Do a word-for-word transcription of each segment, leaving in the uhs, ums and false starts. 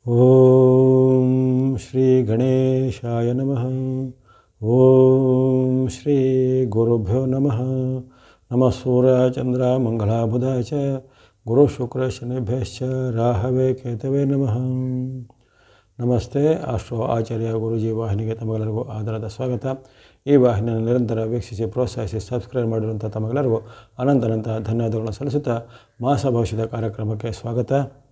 ಓಂ ಶ್ರೀ ಗಣೇಶಾಯ ನಮಃ. ಓಂ ಶ್ರೀ ಗುರುಭ್ಯೋ ನಮಃ. ನಮಃ ಸೂರ್ಯ ಚಂದ್ರ ಮಂಗಳ ಬುಧ ಚ ಗುರು ಶುಕ್ರ ಶನಿಭ್ಯಶ್ಚ ರಾಹವೇ ಕೇತವೇ ನಮಃ. ನಮಸ್ತೆ. ಆಸ್ಟ್ರೋ ಆಚಾರ್ಯ ಗುರುಜಿ ವಾಹಿನಿಗೆ ತಮಗೆಲ್ಲರಿಗೂ ಆಧಾರದ ಸ್ವಾಗತ. ಈ ವಾಹಿನಿಯನ್ನು ನಿರಂತರ ವೀಕ್ಷಿಸಿ ಪ್ರೋತ್ಸಾಹಿಸಿ ಸಬ್ಸ್ಕ್ರೈಬ್ ಮಾಡಿರುವಂಥ ತಮಗೆಲ್ಲರಿಗೂ ಅನಂತನಂತ ಧನ್ಯವಾದಗಳನ್ನು ಸಲ್ಲಿಸುತ್ತಾ ಮಾಸ ಭವಿಷ್ಯದ ಕಾರ್ಯಕ್ರಮಕ್ಕೆ ಸ್ವಾಗತ.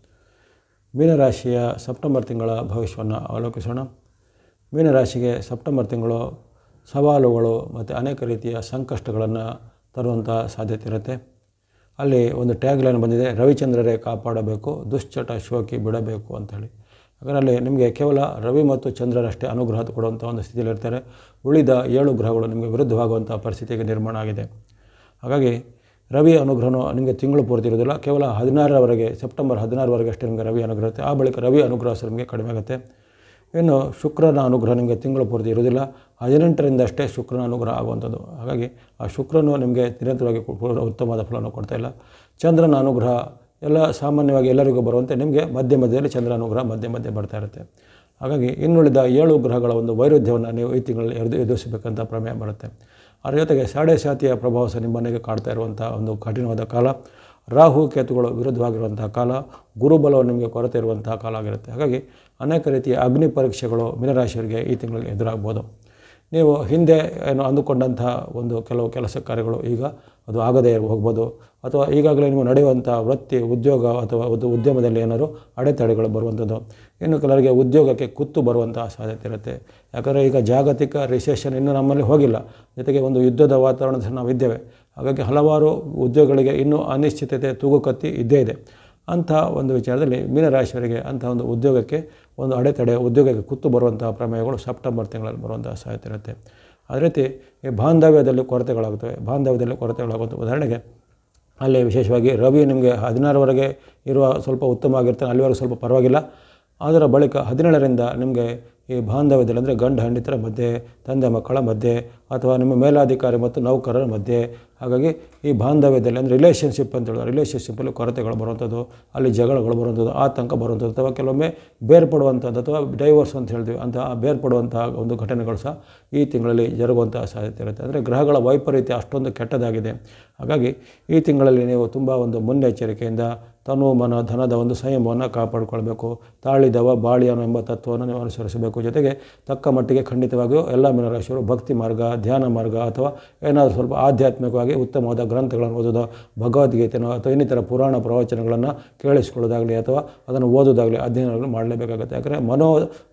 ಮೀನರಾಶಿಯ ಸೆಪ್ಟೆಂಬರ್ ತಿಂಗಳ ಭವಿಷ್ಯವನ್ನು ಅವಲೋಕಿಸೋಣ. ಮೀನರಾಶಿಗೆ ಸೆಪ್ಟೆಂಬರ್ ತಿಂಗಳು ಸವಾಲುಗಳು ಮತ್ತು ಅನೇಕ ರೀತಿಯ ಸಂಕಷ್ಟಗಳನ್ನು ತರುವಂಥ ಸಾಧ್ಯತೆ ಇರುತ್ತೆ. ಅಲ್ಲಿ ಒಂದು ಟ್ಯಾಗ್ ಲೈನ್ ಬಂದಿದೆ, ರವಿಚಂದ್ರರೇ ಕಾಪಾಡಬೇಕು, ದುಶ್ಚಟ ಶೋಕಿ ಬಿಡಬೇಕು ಅಂಥೇಳಿ. ಅದರಲ್ಲಿ ನಿಮಗೆ ಕೇವಲ ರವಿ ಮತ್ತು ಚಂದ್ರರಷ್ಟೇ ಅನುಗ್ರಹ ಕೊಡುವಂಥ ಒಂದು ಸ್ಥಿತಿಯಲ್ಲಿ ಇರ್ತಾರೆ. ಉಳಿದ ಏಳು ಗ್ರಹಗಳು ನಿಮಗೆ ವಿರುದ್ಧವಾಗುವಂಥ ಪರಿಸ್ಥಿತಿಗೆ ನಿರ್ಮಾಣ ಆಗಿದೆ. ಹಾಗಾಗಿ ರವಿ ಅನುಗ್ರಹನೂ ನಿಮಗೆ ತಿಂಗಳು ಪೂರ್ತಿ ಇರೋದಿಲ್ಲ, ಕೇವಲ ಹದಿನಾರರವರೆಗೆ ಸೆಪ್ಟೆಂಬರ್ ಹದಿನಾರವರೆಗೆ ಅಷ್ಟೇ ನಿಮಗೆ ರವಿ ಅನುಗ್ರಹ ಇರುತ್ತೆ. ಆ ಬಳಿಕ ರವಿ ಅನುಗ್ರಹ ಸಹ ನಿಮಗೆ ಕಡಿಮೆ ಆಗುತ್ತೆ. ಇನ್ನು ಶುಕ್ರನ ಅನುಗ್ರಹ ನಿಮಗೆ ತಿಂಗಳು ಪೂರ್ತಿ ಇರೋದಿಲ್ಲ, ಹದಿನೆಂಟರಿಂದ ಅಷ್ಟೇ ಶುಕ್ರನ ಅನುಗ್ರಹ ಆಗುವಂಥದ್ದು. ಹಾಗಾಗಿ ಆ ಶುಕ್ರನು ನಿಮಗೆ ನಿರಂತರವಾಗಿ ಉತ್ತಮವಾದ ಫಲವನ್ನು ಕೊಡ್ತಾಯಿಲ್ಲ. ಚಂದ್ರನ ಅನುಗ್ರಹ ಎಲ್ಲ ಸಾಮಾನ್ಯವಾಗಿ ಎಲ್ಲರಿಗೂ ಬರುವಂತೆ ನಿಮಗೆ ಮಧ್ಯ ಮಧ್ಯದಲ್ಲಿ ಚಂದ್ರ ಅನುಗ್ರಹ ಮಧ್ಯೆ ಮಧ್ಯೆ ಬರ್ತಾ ಇರುತ್ತೆ. ಹಾಗಾಗಿ ಇನ್ನುಳಿದ ಏಳು ಗ್ರಹಗಳ ಒಂದು ವೈರುಧ್ಯವನ್ನು ನೀವು ಈ ತಿಂಗಳಲ್ಲಿ ಎದುರು ಎದುರಿಸಬೇಕಂತ ಪ್ರಮೇಯ ಬರುತ್ತೆ. ಅದರ ಜೊತೆಗೆ ಸಾಡೆ ಸಾತಿಯ ಪ್ರಭಾವ ಸಹ ನಿಮ್ಮ ಮನೆಗೆ ಕಾಡ್ತಾ ಇರುವಂಥ ಒಂದು ಕಠಿಣವಾದ ಕಾಲ. ರಾಹು ಕೇತುಗಳು ವಿರುದ್ಧವಾಗಿರುವಂತಹ ಕಾಲ, ಗುರುಬಲವು ನಿಮಗೆ ಕೊರತೆ ಇರುವಂತಹ ಕಾಲ ಆಗಿರುತ್ತೆ. ಹಾಗಾಗಿ ಅನೇಕ ರೀತಿಯ ಅಗ್ನಿ ಪರೀಕ್ಷೆಗಳು ಮೀನರಾಶಿಯವರಿಗೆ ಈ ತಿಂಗಳಲ್ಲಿ ಎದುರಾಗ್ಬೋದು. ನೀವು ಹಿಂದೆ ಏನು ಅಂದುಕೊಂಡಂತಹ ಒಂದು ಕೆಲವು ಕೆಲಸ ಕಾರ್ಯಗಳು ಈಗ ಅದು ಆಗದೇ ಹೋಗ್ಬೋದು, ಅಥವಾ ಈಗಾಗಲೇ ನೀವು ನಡೆಯುವಂಥ ವೃತ್ತಿ ಉದ್ಯೋಗ ಅಥವಾ ಒಂದು ಉದ್ಯಮದಲ್ಲಿ ಏನಾದರೂ ಅಡೆತಡೆಗಳು ಬರುವಂಥದ್ದು. ಇನ್ನು ಕೆಲವರಿಗೆ ಉದ್ಯೋಗಕ್ಕೆ ಕುತ್ತು ಬರುವಂಥ ಸಾಧ್ಯತೆ ಇರುತ್ತೆ. ಯಾಕಂದರೆ ಈಗ ಜಾಗತಿಕ ರಿಸೆಷನ್ ಇನ್ನೂ ನಮ್ಮಲ್ಲಿ ಹೋಗಿಲ್ಲ, ಜೊತೆಗೆ ಒಂದು ಯುದ್ಧದ ವಾತಾವರಣದ ಸಹ ನಾವಿದ್ದೇವೆ. ಹಾಗಾಗಿ ಹಲವಾರು ಉದ್ಯೋಗಗಳಿಗೆ ಇನ್ನೂ ಅನಿಶ್ಚಿತತೆ ತೂಗುಕತ್ತಿ ಇದ್ದೇ ಇದೆ. ಅಂಥ ಒಂದು ವಿಚಾರದಲ್ಲಿ ಮೀನರಾಶಿಯವರಿಗೆ ಅಂಥ ಒಂದು ಉದ್ಯೋಗಕ್ಕೆ ಒಂದು ಅಡೆತಡೆ, ಉದ್ಯೋಗಕ್ಕೆ ಕುತ್ತು ಬರುವಂಥ ಪ್ರಮೇಯಗಳು ಸೆಪ್ಟೆಂಬರ್ ತಿಂಗಳಲ್ಲಿ ಬರುವಂಥ ಸಾಧ್ಯತೆ ಇರುತ್ತೆ. ಅದೇ ರೀತಿ ಈ ಬಾಂಧವ್ಯದಲ್ಲಿ ಕೊರತೆಗಳಾಗುತ್ತವೆ. ಬಾಂಧವ್ಯದಲ್ಲಿ ಕೊರತೆಗಳಾಗುತ್ತೆ. ಉದಾಹರಣೆಗೆ ಅಲ್ಲಿ ವಿಶೇಷವಾಗಿ ರವಿ ನಿಮಗೆ ಹದಿನಾರವರೆಗೆ ಇರುವ ಸ್ವಲ್ಪ ಉತ್ತಮವಾಗಿರ್ತಾನೆ, ಅಲ್ಲಿವರೆಗೂ ಸ್ವಲ್ಪ ಪರವಾಗಿಲ್ಲ. ಅದರ ಬಳಿಕ ಹದಿನೇಳರಿಂದ ನಿಮಗೆ ಈ ಬಾಂಧವ್ಯದಲ್ಲಿ ಅಂದರೆ ಗಂಡ ಹೆಂಡತಿರ ಮಧ್ಯೆ, ತಂದೆ ಮಕ್ಕಳ ಮಧ್ಯೆ, ಅಥವಾ ನಿಮ್ಮ ಮೇಲಾಧಿಕಾರಿ ಮತ್ತು ನೌಕರರ ಮಧ್ಯೆ, ಹಾಗಾಗಿ ಈ ಬಾಂಧವ್ಯದಲ್ಲಿ ಅಂದರೆ ರಿಲೇಷನ್ಶಿಪ್ ಅಂತ ಹೇಳಿದ್ರೆ ರಿಲೇಷನ್ಶಿಪ್ಪಲ್ಲಿ ಕೊರತೆಗಳು ಬರುವಂಥದ್ದು, ಅಲ್ಲಿ ಜಗಳಗಳು ಬರುವಂಥದ್ದು, ಆತಂಕ ಬರುವಂಥದ್ದು, ಅಥವಾ ಕೆಲವೊಮ್ಮೆ ಬೇರ್ಪಡುವಂಥದ್ದು ಅಥವಾ ಡೈವೋರ್ಸ್ ಅಂತ ಹೇಳ್ತೀವಿ ಅಂತ ಬೇರ್ಪಡುವಂಥ ಒಂದು ಘಟನೆಗಳು ಸಹ ಈ ತಿಂಗಳಲ್ಲಿ ಜರುಗುವಂಥ ಸಾಧ್ಯತೆ ಇರುತ್ತೆ. ಅಂದರೆ ಗ್ರಹಗಳ ವೈಪರೀತ್ಯ ಅಷ್ಟೊಂದು ಕೆಟ್ಟದಾಗಿದೆ. ಹಾಗಾಗಿ ಈ ತಿಂಗಳಲ್ಲಿ ನೀವು ತುಂಬ ಒಂದು ಮುನ್ನೆಚ್ಚರಿಕೆಯಿಂದ ತನು ಮನ ಧನದ ಒಂದು ಸಂಯಮವನ್ನು ಕಾಪಾಡಿಕೊಳ್ಬೇಕು. ತಾಳಿದವ ಬಾಳಿಯನು ಎಂಬ ತತ್ವವನ್ನು ನೀವು ಅನುಸರಿಸಬೇಕು. ಜೊತೆಗೆ ತಕ್ಕ ಮಟ್ಟಿಗೆ ಖಂಡಿತವಾಗಿಯೂ ಎಲ್ಲ ಮೀನರಾಶಿಯವರು ಭಕ್ತಿ ಮಾರ್ಗ, ಧ್ಯಾನ ಮಾರ್ಗ, ಅಥವಾ ಏನಾದರೂ ಸ್ವಲ್ಪ ಆಧ್ಯಾತ್ಮಿಕವಾಗಿ ಉತ್ತಮವಾದ ಗ್ರಂಥಗಳನ್ನು ಓದೋದು, ಭಗವದ್ಗೀತೆನೋ ಅಥವಾ ಇನ್ನಿತರ ಪುರಾಣ ಪ್ರವಚನಗಳನ್ನು ಕೇಳಿಸಿಕೊಳ್ಳೋದಾಗಲಿ ಅಥವಾ ಅದನ್ನು ಓದೋದಾಗಲಿ ಅಧ್ಯಯನಗಳು ಮಾಡಲೇಬೇಕಾಗುತ್ತೆ. ಯಾಕಂದರೆ ಮನೋ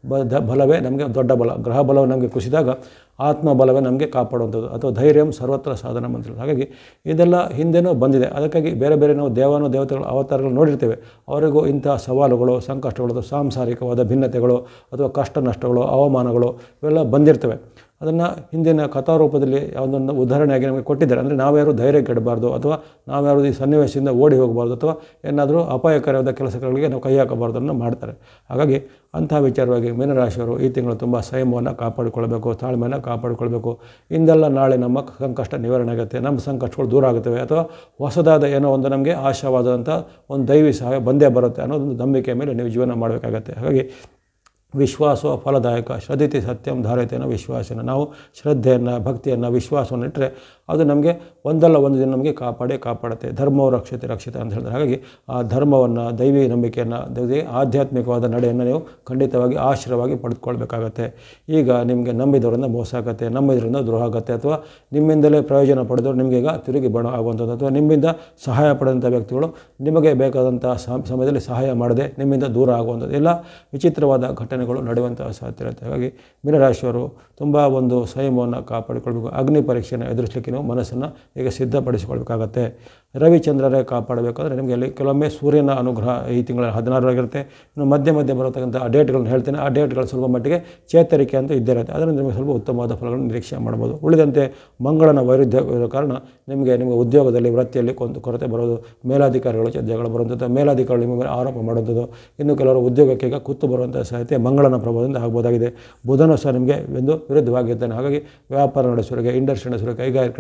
ಬಲವೇ ನಮಗೆ ದೊಡ್ಡ ಬಲ. ಗ್ರಹ ಬಲವು ನಮಗೆ ಕುಸಿದಾಗ ಆತ್ಮಬಲವೇ ನಮಗೆ ಕಾಪಾಡುವಂಥದ್ದು, ಅಥವಾ ಧೈರ್ಯಂ ಸರ್ವತ್ರ ಸಾಧನ ಮಂತ್ರ. ಹಾಗಾಗಿ ಇದೆಲ್ಲ ಹಿಂದೆನೂ ಬಂದಿದೆ. ಅದಕ್ಕಾಗಿ ಬೇರೆ ಬೇರೆ ನಾವು ದೇವಾನು ದೇವತೆಗಳ ಅವತಾರಗಳು ನೋಡಿರ್ತೇವೆ. ಅವರಿಗೂ ಇಂಥ ಸವಾಲುಗಳು, ಸಂಕಷ್ಟಗಳು, ಸಾಂಸಾರಿಕವಾದ ಭಿನ್ನತೆಗಳು ಅಥವಾ ಕಷ್ಟ ನಷ್ಟಗಳು, ಅವಮಾನಗಳು ಇವೆಲ್ಲ ಬಂದಿರ್ತವೆ. ಅದನ್ನು ಹಿಂದಿನ ಕಥಾರೂಪದಲ್ಲಿ ಒಂದೊಂದು ಉದಾಹರಣೆಯಾಗಿ ನಮಗೆ ಕೊಟ್ಟಿದ್ದಾರೆ. ಅಂದರೆ ನಾವ್ಯಾರು ಧೈರ್ಯ ಕೆಡಬಾರ್ದು, ಅಥವಾ ನಾವ್ಯಾರು ಈ ಸನ್ನಿವೇಶದಿಂದ ಓಡಿ ಹೋಗಬಾರ್ದು, ಅಥವಾ ಏನಾದರೂ ಅಪಾಯಕಾರಿಯಾದ ಕೆಲಸಗಳಿಗೆ ನಾವು ಕೈ ಹಾಕಬಾರ್ದು ಅನ್ನೋ ಮಾಡ್ತಾರೆ. ಹಾಗಾಗಿ ಅಂಥ ವಿಚಾರವಾಗಿ ಮೀನರಾಶಿಯವರು ಈ ತಿಂಗಳು ತುಂಬ ಸಂಯಮವನ್ನು ಕಾಪಾಡಿಕೊಳ್ಬೇಕು, ತಾಳ್ಮೆಯನ್ನು ಕಾಪಾಡಿಕೊಳ್ಬೇಕು. ಇಂದೆಲ್ಲ ನಾಳೆ ನಮ್ಮ ಸಂಕಷ್ಟ ನಿವಾರಣೆ ಆಗುತ್ತೆ, ನಮ್ಮ ಸಂಕಷ್ಟಗಳು ದೂರ ಆಗುತ್ತವೆ, ಅಥವಾ ಹೊಸದಾದ ಏನೋ ಒಂದು ನಮಗೆ ಆಶಾವಾದಂಥ ಒಂದು ದೈವಿ ಸಹಾಯ ಬಂದೇ ಬರುತ್ತೆ ಅನ್ನೋದೊಂದು ನಂಬಿಕೆ ಮೇಲೆ ನೀವು ಜೀವನ ಮಾಡಬೇಕಾಗತ್ತೆ. ಹಾಗಾಗಿ ವಿಶ್ವಾಸ ಫಲದಾಯಕ, ಶ್ರದ್ಧತೆ ಸತ್ಯಂ ಧಾರಯತೆ ಅನ್ನೋ ವಿಶ್ವಾಸನ ನಾವು ಶ್ರದ್ಧೆಯನ್ನು, ಭಕ್ತಿಯನ್ನು, ವಿಶ್ವಾಸವನ್ನು ಇಟ್ಟರೆ ಅದು ನಮಗೆ ಒಂದಲ್ಲ ಒಂದು ದಿನ ನಮಗೆ ಕಾಪಾಡೇ ಕಾಪಾಡುತ್ತೆ. ಧರ್ಮವು ರಕ್ಷತೆ ರಕ್ಷತೆ ಅಂತ ಹೇಳಿದ್ರೆ, ಹಾಗಾಗಿ ಆ ಧರ್ಮವನ್ನು, ದೈವಿ ನಂಬಿಕೆಯನ್ನು, ದೈವಿ ಆಧ್ಯಾತ್ಮಿಕವಾದ ನಡೆಯನ್ನು ನೀವು ಖಂಡಿತವಾಗಿ ಆಶ್ರಯವಾಗಿ ಪಡೆದುಕೊಳ್ಬೇಕಾಗತ್ತೆ. ಈಗ ನಿಮಗೆ ನಂಬಿದವರಿಂದ ಮೋಸ ಆಗುತ್ತೆ, ನಂಬಿದವರಿಂದ ದ್ರೋಹ ಆಗುತ್ತೆ, ಅಥವಾ ನಿಮ್ಮಿಂದಲೇ ಪ್ರಯೋಜನ ಪಡೆದವರು ನಿಮಗೆ ಈಗ ತಿರುಗಿ ಬಣ ಆಗುವಂಥದ್ದು, ಅಥವಾ ನಿಮ್ಮಿಂದ ಸಹಾಯ ಪಡೆದಂಥ ವ್ಯಕ್ತಿಗಳು ನಿಮಗೆ ಬೇಕಾದಂಥ ಸಮಯದಲ್ಲಿ ಸಹಾಯ ಮಾಡದೆ ನಿಮ್ಮಿಂದ ದೂರ ಆಗುವಂಥದ್ದು, ಎಲ್ಲ ವಿಚಿತ್ರವಾದ ಘಟನೆಗಳು ನಡೆಯುವಂಥ ಸಾಧ್ಯತೆ ಇರುತ್ತೆ. ಹಾಗಾಗಿ ಮೀನರಾಶಿಯವರು ತುಂಬ ಒಂದು ಸಂಯಮವನ್ನು ಕಾಪಾಡಿಕೊಳ್ಬೇಕು. ಅಗ್ನಿ ಪರೀಕ್ಷೆಯನ್ನು ಎದುರಿಸಲಿಕ್ಕೆ ನೀವು ಮನಸ್ಸನ್ನು ಈಗ ಸಿದ್ಧಪಡಿಸಿಕೊಳ್ಬೇಕಾಗತ್ತೆ. ರವಿಚಂದ್ರರೇ ಕಾಪಾಡಬೇಕಾದ್ರೆ ನಿಮಗೆ ಅಲ್ಲಿ ಕೆಲವೊಮ್ಮೆ ಸೂರ್ಯನ ಅನುಗ್ರಹ ಈ ತಿಂಗಳ ಹದಿನಾರರಾಗಿರುತ್ತೆ. ಇನ್ನು ಮಧ್ಯೆ ಮಧ್ಯೆ ಬರತಕ್ಕಂಥ ಆ ಡೇಟ್ಗಳನ್ನು ಹೇಳ್ತೇನೆ. ಆ ಡೇಟ್ಗಳು ಸ್ವಲ್ಪ ಮಟ್ಟಿಗೆ ಚೇತರಿಕೆ ಅಂತ ಇದ್ದೇ ಇರುತ್ತೆ. ಅದರಿಂದ ನಿಮಗೆ ಸ್ವಲ್ಪ ಉತ್ತಮವಾದ ಫಲಗಳನ್ನು ನಿರೀಕ್ಷೆ ಮಾಡ್ಬೋದು. ಉಳಿದಂತೆ ಮಂಗಳನ ವೈರುಧ್ಯ ಇರೋ ಕಾರಣ ನಿಮಗೆ ನಿಮ್ಮ ಉದ್ಯೋಗದಲ್ಲಿ, ವೃತ್ತಿಯಲ್ಲಿ ಕೊಂದು ಕೊರತೆ ಬರೋದು, ಮೇಲಾಧಿಕಾರಿಗಳು ಜಗಳ ಬರುವಂಥದ್ದು, ಮೇಲಾಧಿಕಾರಿಗಳು ನಿಮ್ಮ ಮೇಲೆ ಆರೋಪ ಮಾಡುವಂಥದ್ದು, ಇನ್ನು ಕೆಲವರು ಉದ್ಯೋಗಕ್ಕೆ ಈಗ ಕುತ್ತು ಬರುವಂಥ ಸಾಧ್ಯತೆ ಮಂಗಳನ ಪ್ರಭಾವದಿಂದ ಆಗ್ಬೋದಾಗಿದೆ. ಬುಧನು ಸಹ ನಿಮಗೆ ಒಂದು ವಿರುದ್ಧವಾಗಿರ್ತಾನೆ. ಹಾಗಾಗಿ ವ್ಯಾಪಾರ ನಡೆಸೋರಿಗೆ, ಇಂಡಸ್ಟ್ರಿ ನಡೆಸೋರಿಗೆ, ಕೈಗಾರಿಕೆ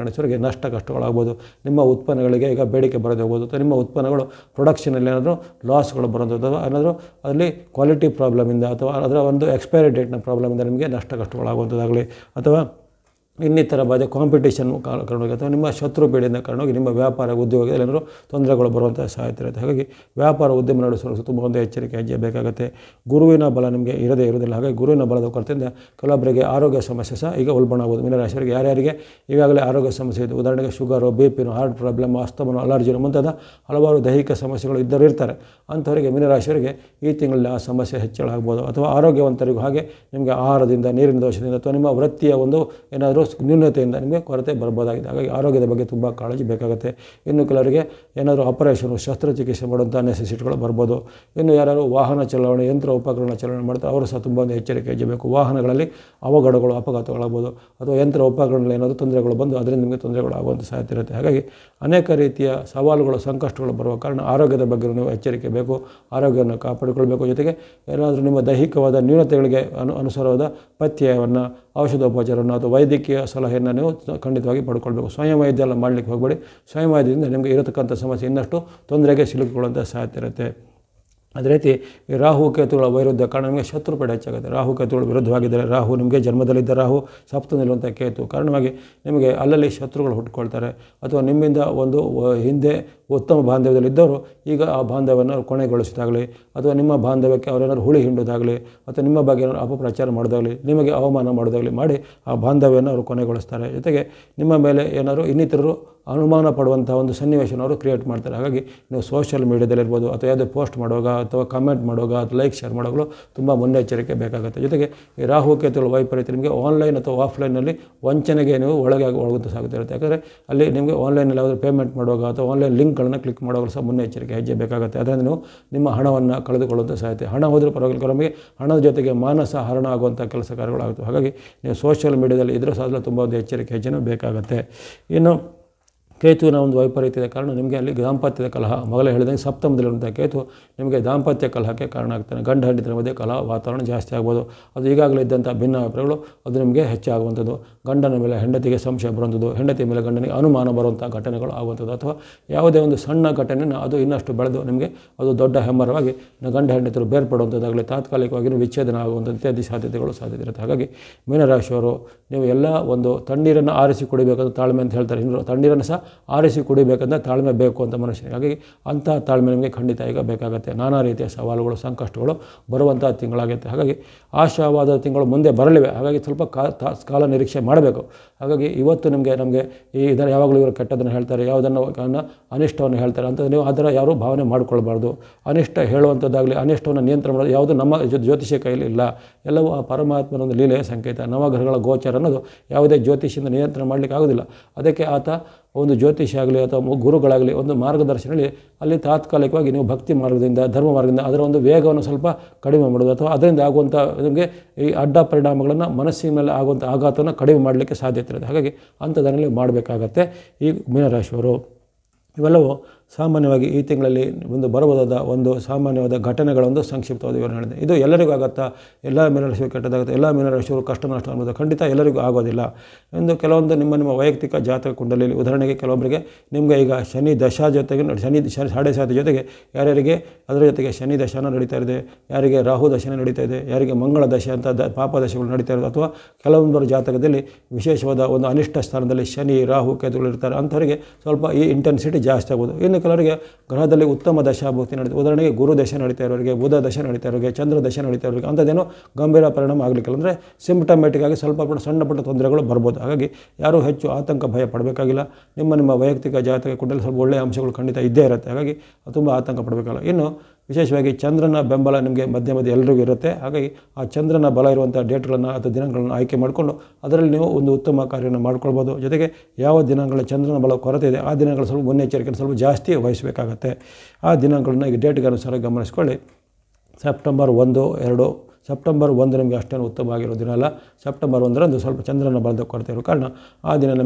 ನಡೆಸೋರಿಗೆ ನಷ್ಟ ಕಷ್ಟಗಳಾಗ್ಬೋದು. ನಿಮ್ಮ ಉತ್ಪನ್ನಗಳಿಗೆ ಈಗ ಬೇಡಿಕೆ ಬರದೇ ಹೋಗ್ಬೋದು ಅಥವಾ ನಿಮ್ಮ ಉತ್ಪನ್ನಗಳು ಪ್ರೊಡಕ್ಷನಲ್ಲಿ ಏನಾದರೂ ಲಾಸ್ಗಳು ಬರೋದು ಅಥವಾ ಏನಾದರೂ ಅದರಲ್ಲಿ ಕ್ವಾಲಿಟಿ ಪ್ರಾಬ್ಲಮಿಂದ ಅಥವಾ ಅದರ ಒಂದು ಎಕ್ಸ್ಪೈರಿ ಡೇಟ್ನ ಪ್ರಾಬ್ಲಮಿಂದ ನಿಮಗೆ ನಷ್ಟ ಕಷ್ಟಗಳಾಗುವಂಥದ್ದಾಗಲಿ ಅಥವಾ ಇನ್ನಿತರ ಬಾಧೆ ಕಾಂಪಿಟೇಷನ್ ಕಾರಣವಾಗಿ ಅಥವಾ ನಿಮ್ಮ ಶತ್ರು ಪೀಡೆಯಿಂದ ಕಾರಣವಾಗಿ ನಿಮ್ಮ ವ್ಯಾಪಾರ ಉದ್ಯೋಗದಲ್ಲಿ ಏನಾದರೂ ತೊಂದರೆಗಳು ಬರುವಂಥ ಸಾಧ್ಯತೆ ಇರುತ್ತೆ. ಹಾಗಾಗಿ ವ್ಯಾಪಾರ ಉದ್ಯಮ ನಡೆಸುವ ತುಂಬ ಒಂದು ಎಚ್ಚರಿಕೆ ಹೆಜ್ಜೆ ಬೇಕಾಗುತ್ತೆ. ಗುರುವಿನ ಬಲ ನಿಮಗೆ ಇರದೇ ಇರೋದಿಲ್ಲ. ಹಾಗಾಗಿ ಗುರುವಿನ ಬಲದ ಕೊರತೆಯಿಂದ ಕೆಲವೊಬ್ಬರಿಗೆ ಆರೋಗ್ಯ ಸಮಸ್ಯೆ ಸಹ ಈಗ ಉಲ್ಬಣವಾಗುವುದು. ಮೀನರಾಶಿಯವರಿಗೆ ಯಾರ್ಯಾರಿಗೆ ಈಗಾಗಲೇ ಆರೋಗ್ಯ ಸಮಸ್ಯೆ ಇದೆ, ಉದಾಹರಣೆಗೆ ಶುಗರು, ಬಿ ಪಿನೋ, ಹಾರ್ಟ್ ಪ್ರಾಬ್ಲಮ್, ಅಸ್ತಮನೋ, ಅಲರ್ಜಿನೋ ಮುಂತಾದ ಹಲವಾರು ದೈಹಿಕ ಸಮಸ್ಯೆಗಳು ಇದ್ದರೂ ಇರ್ತಾರೆ. ಅಂಥವರಿಗೆ ಮೀನರಾಶಿಯವರಿಗೆ ಈ ತಿಂಗಳಲ್ಲಿ ಆ ಸಮಸ್ಯೆ ಹೆಚ್ಚಳ ಆಗ್ಬೋದು. ಅಥವಾ ಆರೋಗ್ಯವಂತರಿಗೂ ಹಾಗೆ ನಿಮಗೆ ಆಹಾರದಿಂದ, ನೀರಿನ ದೋಷದಿಂದ ಅಥವಾ ನಿಮ್ಮ ವೃತ್ತಿಯ ಒಂದು ಏನಾದರೂ ನ್ಯೂನತೆಯಿಂದ ನಿಮಗೆ ಕೊರತೆ ಬರ್ಬೋದಾಗಿದೆ. ಹಾಗಾಗಿ ಆರೋಗ್ಯದ ಬಗ್ಗೆ ತುಂಬ ಕಾಳಜಿ ಬೇಕಾಗುತ್ತೆ. ಇನ್ನು ಕೆಲವರಿಗೆ ಏನಾದರೂ ಆಪರೇಷನು, ಶಸ್ತ್ರಚಿಕಿತ್ಸೆ ಮಾಡುವಂಥ ನೆಸೆಸಿಟಿಗಳು ಬರ್ಬೋದು. ಇನ್ನು ಯಾರು ವಾಹನ ಚಲಾವಣೆ, ಯಂತ್ರ ಉಪಕರಣ ಚಲಾವಣೆ ಮಾಡ್ತಾರೆ ಅವರು ಸಹ ತುಂಬ ಒಂದು ಎಚ್ಚರಿಕೆ ಹೆಜ್ಜಬೇಕು. ವಾಹನಗಳಲ್ಲಿ ಅವಘಡಗಳು, ಅಪಘಾತಗಳಾಗ್ಬೋದು ಅಥವಾ ಯಂತ್ರ ಉಪಕರಣಗಳಲ್ಲಿ ಏನಾದರೂ ತೊಂದರೆಗಳು ಬಂದು ಅದರಿಂದ ನಿಮಗೆ ತೊಂದರೆಗಳು ಆಗುವಂಥ ಸಾಧ್ಯತೆ ಇರುತ್ತೆ. ಹಾಗಾಗಿ ಅನೇಕ ರೀತಿಯ ಸವಾಲುಗಳು, ಸಂಕಷ್ಟಗಳು ಬರುವ ಕಾರಣ ಆರೋಗ್ಯದ ಬಗ್ಗೆ ನೀವು ಎಚ್ಚರಿಕೆ ಬೇಕು. ಆರೋಗ್ಯವನ್ನು ಕಾಪಾಡಿಕೊಳ್ಬೇಕು. ಜೊತೆಗೆ ಏನಾದರೂ ನಿಮ್ಮ ದೈಹಿಕವಾದ ನ್ಯೂನತೆಗಳಿಗೆ ಅನು ಅನುಸಾರವಾದ ಪಥ್ಯವನ್ನು, ಔಷಧೋಪಚಾರವನ್ನು ಅಥವಾ ವೈದ್ಯಕೀಯ ಸಲಹೆಯನ್ನು ನೀವು ಖಂಡಿತವಾಗಿ ಪಡ್ಕೊಳ್ಬೇಕು. ಸ್ವಯಂ ವೈದ್ಯ ಎಲ್ಲ ಮಾಡಲಿಕ್ಕೆ ಹೋಗಬೇಡಿ. ಸ್ವಯಂ ವೈದ್ಯದಿಂದ ನಿಮಗೆ ಇರತಕ್ಕಂಥ ಸಮಸ್ಯೆ ಇನ್ನಷ್ಟು ತೊಂದರೆಗೆ ಸಿಲುಕಿಕೊಳ್ಳುವಂಥ ಸಾಧ್ಯತೆ ಇರುತ್ತೆ. ಅದೇ ರೀತಿ ಈ ರಾಹು ಕೇತುಗಳ ವೈರುಧ್ಯ ಕಾರಣ ನಿಮಗೆ ಶತ್ರುಪೀಡೆ ಹೆಚ್ಚಾಗುತ್ತೆ. ರಾಹು ಕೇತುಗಳು ವಿರುದ್ಧವಾಗಿದ್ದರೆ, ರಾಹು ನಿಮಗೆ ಜನ್ಮದಲ್ಲಿದ್ದ ರಾಹು ಸಪ್ತಮದಲ್ಲಿರುವಂಥ ಕೇತು ಕಾರಣವಾಗಿ ನಿಮಗೆ ಅಲ್ಲಲ್ಲಿ ಶತ್ರುಗಳು ಹುಟ್ಟುಕೊಳ್ತಾರೆ. ಅಥವಾ ನಿಮ್ಮಿಂದ ಒಂದು ಹಿಂದೆ ಉತ್ತಮ ಬಾಂಧವ್ಯದಲ್ಲಿದ್ದವರು ಈಗ ಆ ಬಾಂಧವ್ಯವನ್ನು ಕೊನೆಗೊಳಿಸೋದಾಗಲಿ ಅಥವಾ ನಿಮ್ಮ ಬಾಂಧವ್ಯಕ್ಕೆ ಅವರೇನಾದ್ರು ಹುಳಿ ಹಿಂಡೋದಾಗಲಿ ಅಥವಾ ನಿಮ್ಮ ಬಗ್ಗೆ ಏನಾದ್ರು ಅಪಪ್ರಚಾರ ಮಾಡೋದಾಗಲಿ, ನಿಮಗೆ ಅವಮಾನ ಮಾಡೋದಾಗಲಿ ಮಾಡಿ ಆ ಬಾಂಧವ್ಯವನ್ನು ಅವರು ಕೊನೆಗೊಳಿಸ್ತಾರೆ. ಜೊತೆಗೆ ನಿಮ್ಮ ಮೇಲೆ ಏನಾದರೂ ಇನ್ನಿತರರು ಅನುಮಾನ ಪಡುವಂಥ ಒಂದು ಸನ್ನಿವೇಶನ ಅವರು ಕ್ರಿಯೇಟ್ ಮಾಡ್ತಾರೆ. ಹಾಗಾಗಿ ನೀವು ಸೋಷಿಯಲ್ ಮೀಡಿಯಾದಲ್ಲಿರ್ಬೋದು ಅಥವಾ ಯಾವುದೇ ಪೋಸ್ಟ್ ಮಾಡುವಾಗ ಅಥವಾ ಕಮೆಂಟ್ ಮಾಡುವಾಗ ಅಥವಾ ಲೈಕ್ ಶೇರ್ ಮಾಡುವಾಗಲೂ ತುಂಬ ಮುನ್ನೆಚ್ಚರಿಕೆ ಬೇಕಾಗುತ್ತೆ. ಜೊತೆಗೆ ಈ ರಾಹು ಕೇತುಗಳ ವೈಪರೀತ್ಯ ನಿಮಗೆ ಆನ್ಲೈನ್ ಅಥವಾ ಆಫ್ಲೈನಲ್ಲಿ ವಂಚನೆಗೆ ನೀವು ಒಳಗೆ ಒಳಗುವಂಥ ಸಾಗುತ್ತೆ ಇರುತ್ತೆ. ಯಾಕಂದರೆ ಅಲ್ಲಿ ನಿಮಗೆ ಆನ್ಲೈನಲ್ಲಿ ಯಾವುದಾದ್ರು ಪೇಮೆಂಟ್ ಮಾಡುವಾಗ ಅಥವಾ ಆನ್ಲೈನ್ ಲಿಂಕ್ಗಳನ್ನು ಕ್ಲಿಕ್ ಮಾಡುವಾಗ ಸಹ ಮುನ್ನೆಚ್ಚರಿಕೆ ಹೆಜ್ಜೆ ಬೇಕಾಗುತ್ತೆ. ಅದರಿಂದ ನೀವು ನಿಮ್ಮ ಹಣವನ್ನು ಕಳೆದುಕೊಳ್ಳುವಂಥ ಸಾಧ್ಯತೆ. ಹಣ ಹೋದರೂ ಪರವಾಗಿಲ್ಲ, ನಮಗೆ ಹಣದ ಜೊತೆಗೆ ಮಾನಸ ಹರಣ ಆಗುವಂಥ ಕೆಲಸ ಕಾರ್ಯಗಳಾಗುತ್ತೆ. ಹಾಗಾಗಿ ನೀವು ಸೋಷಿಯಲ್ ಮೀಡಿಯಾದಲ್ಲಿ ಇದ್ರೂ ಸಹ ತುಂಬ ಒಂದು ಎಚ್ಚರಿಕೆ ಹೆಜ್ಜೆನೂ ಬೇಕಾಗುತ್ತೆ. ಇನ್ನು ಕೇತುವಿನ ಒಂದು ವೈಪರೀತ್ಯದ ಕಾರಣ ನಿಮಗೆ ಅಲ್ಲಿ ದಾಂಪತ್ಯದ ಕಲಹ, ಮೊದಲೇ ಹೇಳಿದಂಗೆ ಸಪ್ತಮದಲ್ಲಿರುವಂಥ ಕೇತು ನಿಮಗೆ ದಾಂಪತ್ಯ ಕಲಹಕ್ಕೆ ಕಾರಣ ಆಗ್ತಾನೆ. ಗಂಡ ಹೆಂಡತಿರ ಮಧ್ಯೆ ಕಲಹ ವಾತಾವರಣ ಜಾಸ್ತಿ ಆಗ್ಬೋದು. ಅದು ಈಗಾಗಲೇ ಇದ್ದಂಥ ಭಿನ್ನಾಭಿಪ್ರಾಯಗಳು ಅದು ನಿಮಗೆ ಹೆಚ್ಚಾಗುವಂಥದ್ದು, ಗಂಡನ ಮೇಲೆ ಹೆಂಡತಿಗೆ ಸಂಶಯ ಬರುವಂಥದ್ದು, ಹೆಂಡತಿ ಮೇಲೆ ಗಂಡನಿಗೆ ಅನುಮಾನ ಬರುವಂಥ ಘಟನೆಗಳು ಆಗುವಂಥದ್ದು ಅಥವಾ ಯಾವುದೇ ಒಂದು ಸಣ್ಣ ಘಟನೆಯನ್ನು ಅದು ಇನ್ನಷ್ಟು ಬೆಳೆದು ನಿಮಗೆ ಅದು ದೊಡ್ಡ ಹೆಮ್ಮರವಾಗಿ ಗಂಡ ಹೆಂಡತಿರು ಬೇರ್ಪಡುವಂಥದ್ದಾಗಲಿ, ತಾತ್ಕಾಲಿಕವಾಗಿ ವಿಚ್ಛೇದನ ಆಗುವಂಥ ಇತ್ಯಾದಿ ಸಾಧ್ಯತೆಗಳು ಸಾಧ್ಯತೆ ಇರುತ್ತೆ. ಹಾಗಾಗಿ ಮೀನರಾಶಿಯವರು ನೀವು ಎಲ್ಲ ಒಂದು ತಣ್ಣೀರನ್ನು ಆರಿಸಿ ಕುಡಿಬೇಕಂತ ತಾಳ್ಮೆ ಅಂತ ಹೇಳ್ತಾರೆ. ಇನ್ನು ತಣ್ಣೀರನ್ನು ಸಹ ಆರಿಸಿ ಕುಡಿಬೇಕಂದ್ರೆ ತಾಳ್ಮೆ ಬೇಕು ಅಂತ ಮನುಷ್ಯನಿಗೆ. ಹಾಗಾಗಿ ಅಂತಹ ತಾಳ್ಮೆ ನಿಮಗೆ ಖಂಡಿತ ಈಗ ಬೇಕಾಗುತ್ತೆ. ನಾನಾ ರೀತಿಯ ಸವಾಲುಗಳು, ಸಂಕಷ್ಟಗಳು ಬರುವಂಥ ತಿಂಗಳಾಗುತ್ತೆ. ಹಾಗಾಗಿ ಆಶಾವಾದ ತಿಂಗಳು ಮುಂದೆ ಬರಲಿವೆ. ಹಾಗಾಗಿ ಸ್ವಲ್ಪ ಕಾಲ ನಿರೀಕ್ಷೆ ಮಾಡಬೇಕು. ಹಾಗಾಗಿ ಇವತ್ತು ನಿಮಗೆ ನಮಗೆ ಈ ಇದರ ಯಾವಾಗಲೂ ಇವರು ಕೆಟ್ಟದನ್ನು ಹೇಳ್ತಾರೆ, ಯಾವುದನ್ನು ಅನಿಷ್ಟವನ್ನು ಹೇಳ್ತಾರೆ ಅಂತ ನೀವು ಅದರ ಯಾರೂ ಭಾವನೆ ಮಾಡಿಕೊಳ್ಬಾರ್ದು. ಅನಿಷ್ಟ ಹೇಳುವಂಥದ್ದಾಗಲಿ ಅನಿಷ್ಟವನ್ನು ನಿಯಂತ್ರಣ ಮಾಡೋದು ಯಾವುದು ನಮ್ಮ ಜ್ಯೋತಿಷ್ಯ ಕೈಯಲ್ಲಿ ಇಲ್ಲ. ಎಲ್ಲವೂ ಆ ಪರಮಾತ್ಮನ ಒಂದು ಲೀಲೆಯ ಸಂಕೇತ. ನವಗ್ರಹಗಳ ಗೋಚರ ಅನ್ನೋದು ಯಾವುದೇ ಜ್ಯೋತಿಷ್ಯದಿಂದ ನಿಯಂತ್ರಣ ಮಾಡಲಿಕ್ಕೆ ಆಗೋದಿಲ್ಲ. ಅದಕ್ಕೆ ಆತ ಒಂದು ಜ್ಯೋತಿಷ ಆಗಲಿ ಅಥವಾ ಗುರುಗಳಾಗಲಿ ಒಂದು ಮಾರ್ಗದರ್ಶನದಲ್ಲಿ ಅಲ್ಲಿ ತಾತ್ಕಾಲಿಕವಾಗಿ ನೀವು ಭಕ್ತಿ ಮಾರ್ಗದಿಂದ, ಧರ್ಮ ಮಾರ್ಗದಿಂದ ಅದರ ಒಂದು ವೇಗವನ್ನು ಸ್ವಲ್ಪ ಕಡಿಮೆ ಮಾಡೋದು ಅಥವಾ ಅದರಿಂದ ಆಗುವಂಥ ನಿಮಗೆ ಈ ಅಡ್ಡ ಪರಿಣಾಮಗಳನ್ನು, ಮನಸ್ಸಿನ ಮೇಲೆ ಆಗುವಂಥ ಆಘಾತವನ್ನು ಕಡಿಮೆ ಮಾಡಲಿಕ್ಕೆ ಸಾಧ್ಯತೆ ಇರುತ್ತೆ. ಹಾಗಾಗಿ ಅಂಥದ್ದರಲ್ಲಿ ಮಾಡಬೇಕಾಗತ್ತೆ ಈ ಮೀನರಾಶಿಯವರು. ಇವೆಲ್ಲವೂ ಸಾಮಾನ್ಯವಾಗಿ ಈ ತಿಂಗಳಲ್ಲಿ ಒಂದು ಬರಬಹುದಾದ ಒಂದು ಸಾಮಾನ್ಯವಾದ ಘಟನೆಗಳ ಒಂದು ಸಂಕ್ಷಿಪ್ತವಾದ ವಿವರಣೆ ಹೇಳಿದೆ. ಇದು ಎಲ್ಲರಿಗೂ ಆಗುತ್ತಾ? ಎಲ್ಲ ಮೀನರಾಶಿಯವರು ಕೆಟ್ಟದಾಗುತ್ತೆ, ಎಲ್ಲ ಮೀನರಾಶಿಯವರು ಕಷ್ಟ ನಷ್ಟ ಅನ್ನೋದು ಖಂಡಿತ ಎಲ್ಲರಿಗೂ ಆಗೋದಿಲ್ಲ. ಎಂದು ಕೆಲವೊಂದು ನಿಮ್ಮ ನಿಮ್ಮ ವೈಯಕ್ತಿಕ ಜಾತಕ ಕುಂಡಲಿಯಲ್ಲಿ ಉದಾಹರಣೆಗೆ ಕೆಲವೊಬ್ಬರಿಗೆ ನಿಮಗೆ ಈಗ ಶನಿ ದಶಾ ಜೊತೆಗೆ ಶನಿ ಸಾಡೆ ಸಾತಿ ಜೊತೆಗೆ ಯಾರ್ಯಾರಿಗೆ ಅದರ ಜೊತೆಗೆ ಶನಿ ದಶಾನ ನಡೀತಾ ಇದೆ, ಯಾರಿಗೆ ರಾಹು ದಶನ ನಡೀತಾ ಇದೆ, ಯಾರಿಗೆ ಮಂಗಳ ದಶೆ ಅಂತ ದ ಪಾಪ ದಶೆಗಳು ನಡೀತಾ ಇರೋದು, ಅಥವಾ ಕೆಲವೊಂದರ ಜಾತಕದಲ್ಲಿ ವಿಶೇಷವಾದ ಒಂದು ಅನಿಷ್ಟ ಸ್ಥಾನದಲ್ಲಿ ಶನಿ ರಾಹು ಕೇತುಗಳು ಇರ್ತಾರೆ. ಅಂಥವರಿಗೆ ಸ್ವಲ್ಪ ಈ ಇಂಟೆನ್ಸಿಟಿ ಜಾಸ್ತಿ ಆಗ್ಬೋದು. ಇನ್ನು ಕೆಲವರಿಗೆ ಗ್ರಹದಲ್ಲಿ ಉತ್ತಮ ದಶಾಭಕ್ತಿ ನಡೀತದೆ. ಉದಾಹರಣೆಗೆ ಗುರು ದಶೆ ನಡೀತಾ ಇರೋರಿಗೆ, ಬುಧ ದಶೆ ನಡೀತಾ ಇರೋರಿಗೆ, ಚಂದ್ರ ದಶೆ ನಡೀತಾ ಇರೋರಿಗೆ ಅಂಥದ್ದೇನೋ ಗಂಭೀರ ಪರಿಣಾಮ ಆಗಲಿಕ್ಕಿಲ್ಲ. ಅಂದರೆ ಸಿಂಪ್ಟಮ್ಯಾಟಿಕ್ ಆಗಿ ಸ್ವಲ್ಪ ಪುಟ್ಟ ಸಣ್ಣ ಪುಟ್ಟ ತೊಂದರೆಗಳು ಬರ್ಬೋದು. ಹಾಗಾಗಿ ಯಾರೂ ಹೆಚ್ಚು ಆತಂಕ ಭಯ ಪಡಬೇಕಾಗಿಲ್ಲ. ನಿಮ್ಮ ನಿಮ್ಮ ವೈಯಕ್ತಿಕ ಜಾತಕ ಕುಂಡಲಿ ಸ್ವಲ್ಪ ಒಳ್ಳೆಯ ಅಂಶಗಳು ಖಂಡಿತ ಇದ್ದೇ ಇರುತ್ತೆ. ಹಾಗಾಗಿ ತುಂಬ ಆತಂಕ ಪಡಬೇಕಲ್ಲ. ಇನ್ನು ವಿಶೇಷವಾಗಿ ಚಂದ್ರನ ಬೆಂಬಲ ನಿಮಗೆ ಮಧ್ಯ ಮಧ್ಯೆ ಎಲ್ಲರಿಗೂ ಇರುತ್ತೆ. ಹಾಗಾಗಿ ಆ ಚಂದ್ರನ ಬಲ ಇರುವಂಥ ಡೇಟ್ಗಳನ್ನು ಅಥವಾ ದಿನಗಳನ್ನು ಆಯ್ಕೆ ಮಾಡಿಕೊಂಡು ಅದರಲ್ಲಿ ನೀವು ಒಂದು ಉತ್ತಮ ಕಾರ್ಯವನ್ನು ಮಾಡ್ಕೊಳ್ಬೋದು. ಜೊತೆಗೆ ಯಾವ ದಿನಗಳ ಚಂದ್ರನ ಬಲ ಕೊರತೆ ಇದೆ ಆ ದಿನಗಳು ಸ್ವಲ್ಪ ಮುನ್ನೆಚ್ಚರಿಕೆ ಸ್ವಲ್ಪ ಜಾಸ್ತಿ ವಹಿಸಬೇಕಾಗತ್ತೆ. ಆ ದಿನಗಳನ್ನು ಈಗ ಡೇಟ್ಗೆ ಅನುಸಾರ ಗಮನಿಸ್ಕೊಳ್ಳಿ. ಸೆಪ್ಟೆಂಬರ್ ಒಂದು ಎರಡು ಸೆಪ್ಟೆಂಬರ್ ಒಂದು ನಿಮಗೆ ಅಷ್ಟೇನು ಉತ್ತಮವಾಗಿರೋ ದಿನ ಅಲ್ಲ. ಸೆಪ್ಟೆಂಬರ್ ಒಂದರಂದು ಸ್ವಲ್ಪ ಚಂದ್ರನ ಬಲದ ಕೊರತೆ ಇರೋ ಕಾರಣ ಆ ದಿನ ನಮ್ಮ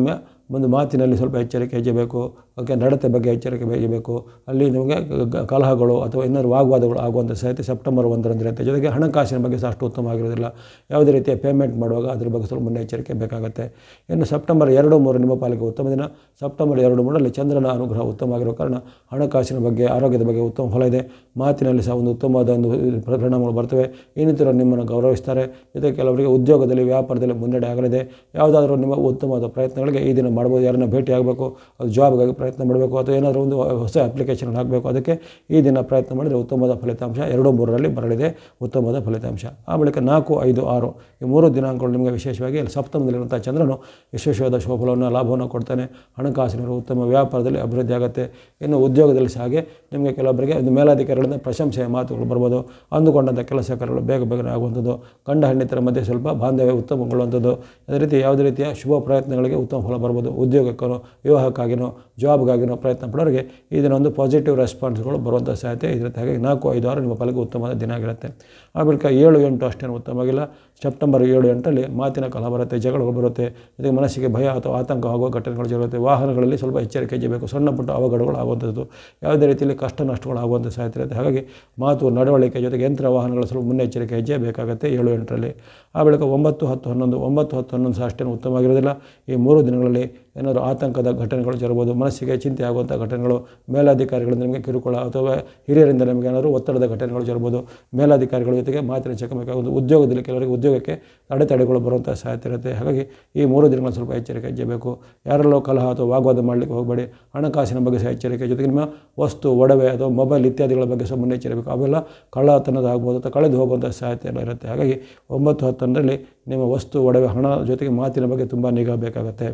ಒಂದು ಮಾತಿನಲ್ಲಿ ಸ್ವಲ್ಪ ಎಚ್ಚರಿಕೆ ಹೆಜ್ಜಬೇಕು, ಓಕೆ, ನಡತೆ ಬಗ್ಗೆ ಎಚ್ಚರಿಕೆ ಹೆಜ್ಜಬೇಕು. ಅಲ್ಲಿ ನಿಮಗೆ ಕಲಹಗಳು ಅಥವಾ ಇನ್ನೊಂದು ವಾಗ್ವಾದಗಳು ಆಗುವಂಥ ಸಾಧ್ಯತೆ ಸೆಪ್ಟೆಂಬರ್ ಒಂದರಂದು ಇರುತ್ತೆ. ಜೊತೆಗೆ ಹಣಕಾಸಿನ ಬಗ್ಗೆ ಸಹ ಅಷ್ಟು ಉತ್ತಮವಾಗಿರೋದಿಲ್ಲ. ಯಾವುದೇ ರೀತಿಯ ಪೇಮೆಂಟ್ ಮಾಡುವಾಗ ಅದ್ರ ಬಗ್ಗೆ ಸ್ವಲ್ಪ ಮುನ್ನೆಚ್ಚರಿಕೆ ಬೇಕಾಗುತ್ತೆ. ಇನ್ನು ಸೆಪ್ಟೆಂಬರ್ ಎರಡು ಮೂರು ನಿಮ್ಮ ಪಾಲಿಗೆ ಉತ್ತಮ ದಿನ. ಸೆಪ್ಟೆಂಬರ್ ಎರಡು ಮೂರರಲ್ಲಿ ಚಂದ್ರನ ಅನುಗ್ರಹ ಉತ್ತಮವಾಗಿರೋ ಕಾರಣ ಹಣಕಾಸಿನ ಬಗ್ಗೆ, ಆರೋಗ್ಯದ ಬಗ್ಗೆ ಉತ್ತಮ ಫಲ ಇದೆ. ಮಾತಿನಲ್ಲಿ ಸಹ ಒಂದು ಉತ್ತಮವಾದ ಒಂದು ಪರಿಣಾಮಗಳು ಬರ್ತವೆ. ಇನ್ನಿತರರು ನಿಮ್ಮನ್ನು ಗೌರವಿಸ್ತಾರೆ. ಜೊತೆಗೆ ಕೆಲವರಿಗೆ ಉದ್ಯೋಗದಲ್ಲಿ, ವ್ಯಾಪಾರದಲ್ಲಿ ಮುನ್ನಡೆ ಆಗಲಿದೆ. ಯಾವುದಾದ್ರೂ ನಿಮ್ಮ ಉತ್ತಮವಾದ ಪ್ರಯತ್ನಗಳಿಗೆ ಈ ದಿನ ಮಾಡ್ಬೋದು. ಯಾರನ್ನ ಭೇಟಿ ಆಗಬೇಕು, ಅದು ಜಾಬ್ಗಾಗಿ ಪ್ರಯತ್ನ ಮಾಡಬೇಕು ಅಥವಾ ಏನಾದರೂ ಒಂದು ಹೊಸ ಅಪ್ಲಿಕೇಶನ್ ಹಾಕಬೇಕು, ಅದಕ್ಕೆ ಈ ದಿನ ಪ್ರಯತ್ನ ಮಾಡಿದರೆ ಉತ್ತಮವಾದ ಫಲಿತಾಂಶ ಎರಡು ಮೂರರಲ್ಲಿ ಬರಲಿದೆ, ಉತ್ತಮವಾದ ಫಲಿತಾಂಶ. ಆ ಬಳಿಕ ನಾಲ್ಕು ಐದು ಆರು ಈ ಮೂರು ದಿನಾಂಕಗಳು ನಿಮಗೆ ವಿಶೇಷವಾಗಿ ಸಪ್ತಮದಲ್ಲಿರುವಂಥ ಚಂದ್ರನು ವಿಶೇಷವಾದ ಶೋಫಲವನ್ನು, ಲಾಭವನ್ನು ಕೊಡ್ತಾನೆ. ಹಣಕಾಸಿನ ಉತ್ತಮ ವ್ಯಾಪಾರದಲ್ಲಿ ಅಭಿವೃದ್ಧಿ ಆಗುತ್ತೆ. ಇನ್ನು ಉದ್ಯೋಗದಲ್ಲಿ ಸಹ ಹಾಗೆ ನಿಮಗೆ ಕೆಲವೊಬ್ಬರಿಗೆ ಒಂದು ಮೇಲಾಧಿಕಾರಿಗಳಿಂದ ಪ್ರಶಂಸೆಯ ಮಾತುಗಳು ಬರ್ಬೋದು. ಅಂದುಕೊಂಡಂಥ ಕೆಲಸ ಕಾರ್ಯಗಳು ಬೇಗ ಬೇಗನೆ ಆಗುವಂಥದ್ದು. ಗಂಡ ಹೆಂಡತಿಯರ ಮಧ್ಯೆ ಸ್ವಲ್ಪ ಬಾಂಧವ್ಯ ಉತ್ತಮಗೊಳ್ಳುವಂಥದ್ದು. ಅದೇ ರೀತಿ ಯಾವುದೇ ರೀತಿಯ ಶುಭ ಪ್ರಯತ್ನಗಳಿಗೆ ಉತ್ತಮ ಫಲ ಬರ್ಬೋದು. ಉದ್ಯೋಗಕ್ಕೋ, ವಿವಾಹಕ್ಕಾಗಿನೋ, ಜಾಬ್ಗಾಗಿನೋ ಪ್ರಯತ್ನ ಪಡೋರಿಗೆ ಈ ದಿನ ಒಂದು ಪಾಸಿಟಿವ್ ರೆಸ್ಪಾನ್ಸ್ಗಳು ಬರುವಂಥ ಸಾಧ್ಯತೆ ಇರುತ್ತೆ. ಹಾಗಾಗಿ ನಾಲ್ಕು ಐದು ಆರು ನಿಮ್ಮ ಪಾಲಿಗೆ ಉತ್ತಮವಾದ ದಿನ ಆಗಿರುತ್ತೆ. ಆ ಬಳಿಕ ಏಳು ಎಂಟು ಅಷ್ಟೇನು ಉತ್ತಮವಾಗಿಲ್ಲ. ಸೆಪ್ಟೆಂಬರ್ ಏಳು ಎಂಟರಲ್ಲಿ ಮಾತಿನ ಕಲಹ ಬರುತ್ತೆ, ಜಗಳಗಳು ಬರುತ್ತೆ. ಜೊತೆಗೆ ಮನಸ್ಸಿಗೆ ಭಯ ಅಥವಾ ಆತಂಕ ಆಗುವ ಘಟನೆಗಳು ಜರುಗುತ್ತೆ. ವಾಹನಗಳಲ್ಲಿ ಸ್ವಲ್ಪ ಎಚ್ಚರಿಕೆ ಇರಬೇಕು. ಸಣ್ಣ ಪುಟ್ಟ ಅವಘಡಗಳು ಆಗುವಂಥದ್ದು, ಯಾವುದೇ ರೀತಿಯಲ್ಲಿ ಕಷ್ಟ ನಷ್ಟಗಳು ಆಗುವಂಥ ಸಾಧ್ಯತೆ ಇರುತ್ತೆ. ಹಾಗಾಗಿ ಮಾತು, ನಡವಳಿಕೆ ಜೊತೆಗೆ ಯಂತ್ರ ವಾಹನಗಳ ಸ್ವಲ್ಪ ಮುನ್ನೆಚ್ಚರಿಕೆ ಹೆಜ್ಜೆ ಬೇಕಾಗುತ್ತೆ ಏಳು ಎಂಟರಲ್ಲಿ. ಆ ಬಳಿಕ ಒಂಬತ್ತು ಹತ್ತು ಹನ್ನೊಂದು ಒಂಬತ್ತು ಹತ್ತು ಹನ್ನೊಂದು ಸಹ ಅಷ್ಟೇನು ಉತ್ತಮವಾಗಿರೋದಿಲ್ಲ. ಈ ಮೂರು ದಿನಗಳಲ್ಲಿ ಏನಾದರೂ ಆತಂಕದ ಘಟನೆಗಳು ಜರಬಹುದು. ಮನಸ್ಸಿಗೆ ಚಿಂತೆ ಆಗುವಂಥ ಘಟನೆಗಳು, ಮೇಲಾಧಿಕಾರಿಗಳಿಂದ ನಿಮಗೆ ಕಿರುಕುಳ ಅಥವಾ ಹಿರಿಯರಿಂದ ನಿಮಗೆ ಏನಾದರೂ ಒತ್ತಡದ ಘಟನೆಗಳು ಜರಬಹುದು. ಮೇಲಾಧಿಕಾರಿಗಳ ಜೊತೆಗೆ ಮಾತಿನ ಚಕಮಕಿ, ಉದ್ಯೋಗದಲ್ಲಿ ಕೆಲವರಿಗೆ ಉದ್ಯೋಗಕ್ಕೆ ಅಡೆತಡೆಗಳು ಬರುವಂಥ ಸಾಧ್ಯತೆ ಇರುತ್ತೆ. ಹಾಗಾಗಿ ಈ ಮೂರು ದಿನಗಳು ಸ್ವಲ್ಪ ಎಚ್ಚರಿಕೆ ಹೆಜ್ಜೆಬೇಕು. ಯಾರೆಲ್ಲೋ ಕಲಹ ಅಥವಾ ವಾಗ್ವಾದ ಮಾಡಲಿಕ್ಕೆ ಹೋಗಬೇಡಿ. ಹಣಕಾಸಿನ ಬಗ್ಗೆ ಸಹ ಎಚ್ಚರಿಕೆ. ಜೊತೆಗೆ ನಿಮ್ಮ ವಸ್ತು, ಒಡವೆ ಅಥವಾ ಮೊಬೈಲ್ ಇತ್ಯಾದಿಗಳ ಬಗ್ಗೆ ಸಹ ಮುನ್ನೆಚ್ಚರಿಕೆ. ಅವೆಲ್ಲ ಕಳ್ಳತನದ ಆಗ್ಬೋದು ಅಥವಾ ಕಳೆದು ಹೋಗುವಂಥ ಸಾಧ್ಯತೆ ಎಲ್ಲ ಇರುತ್ತೆ. ಹಾಗಾಗಿ ಒಂಬತ್ತು ಹತ್ತೊಂದರಲ್ಲಿ ನಿಮ್ಮ ವಸ್ತು, ಒಡವೆ, ಹಣ ಜೊತೆಗೆ ಮಾತಿನ ಬಗ್ಗೆ ತುಂಬ ನಿಗಾ ಬೇಕಾಗುತ್ತೆ.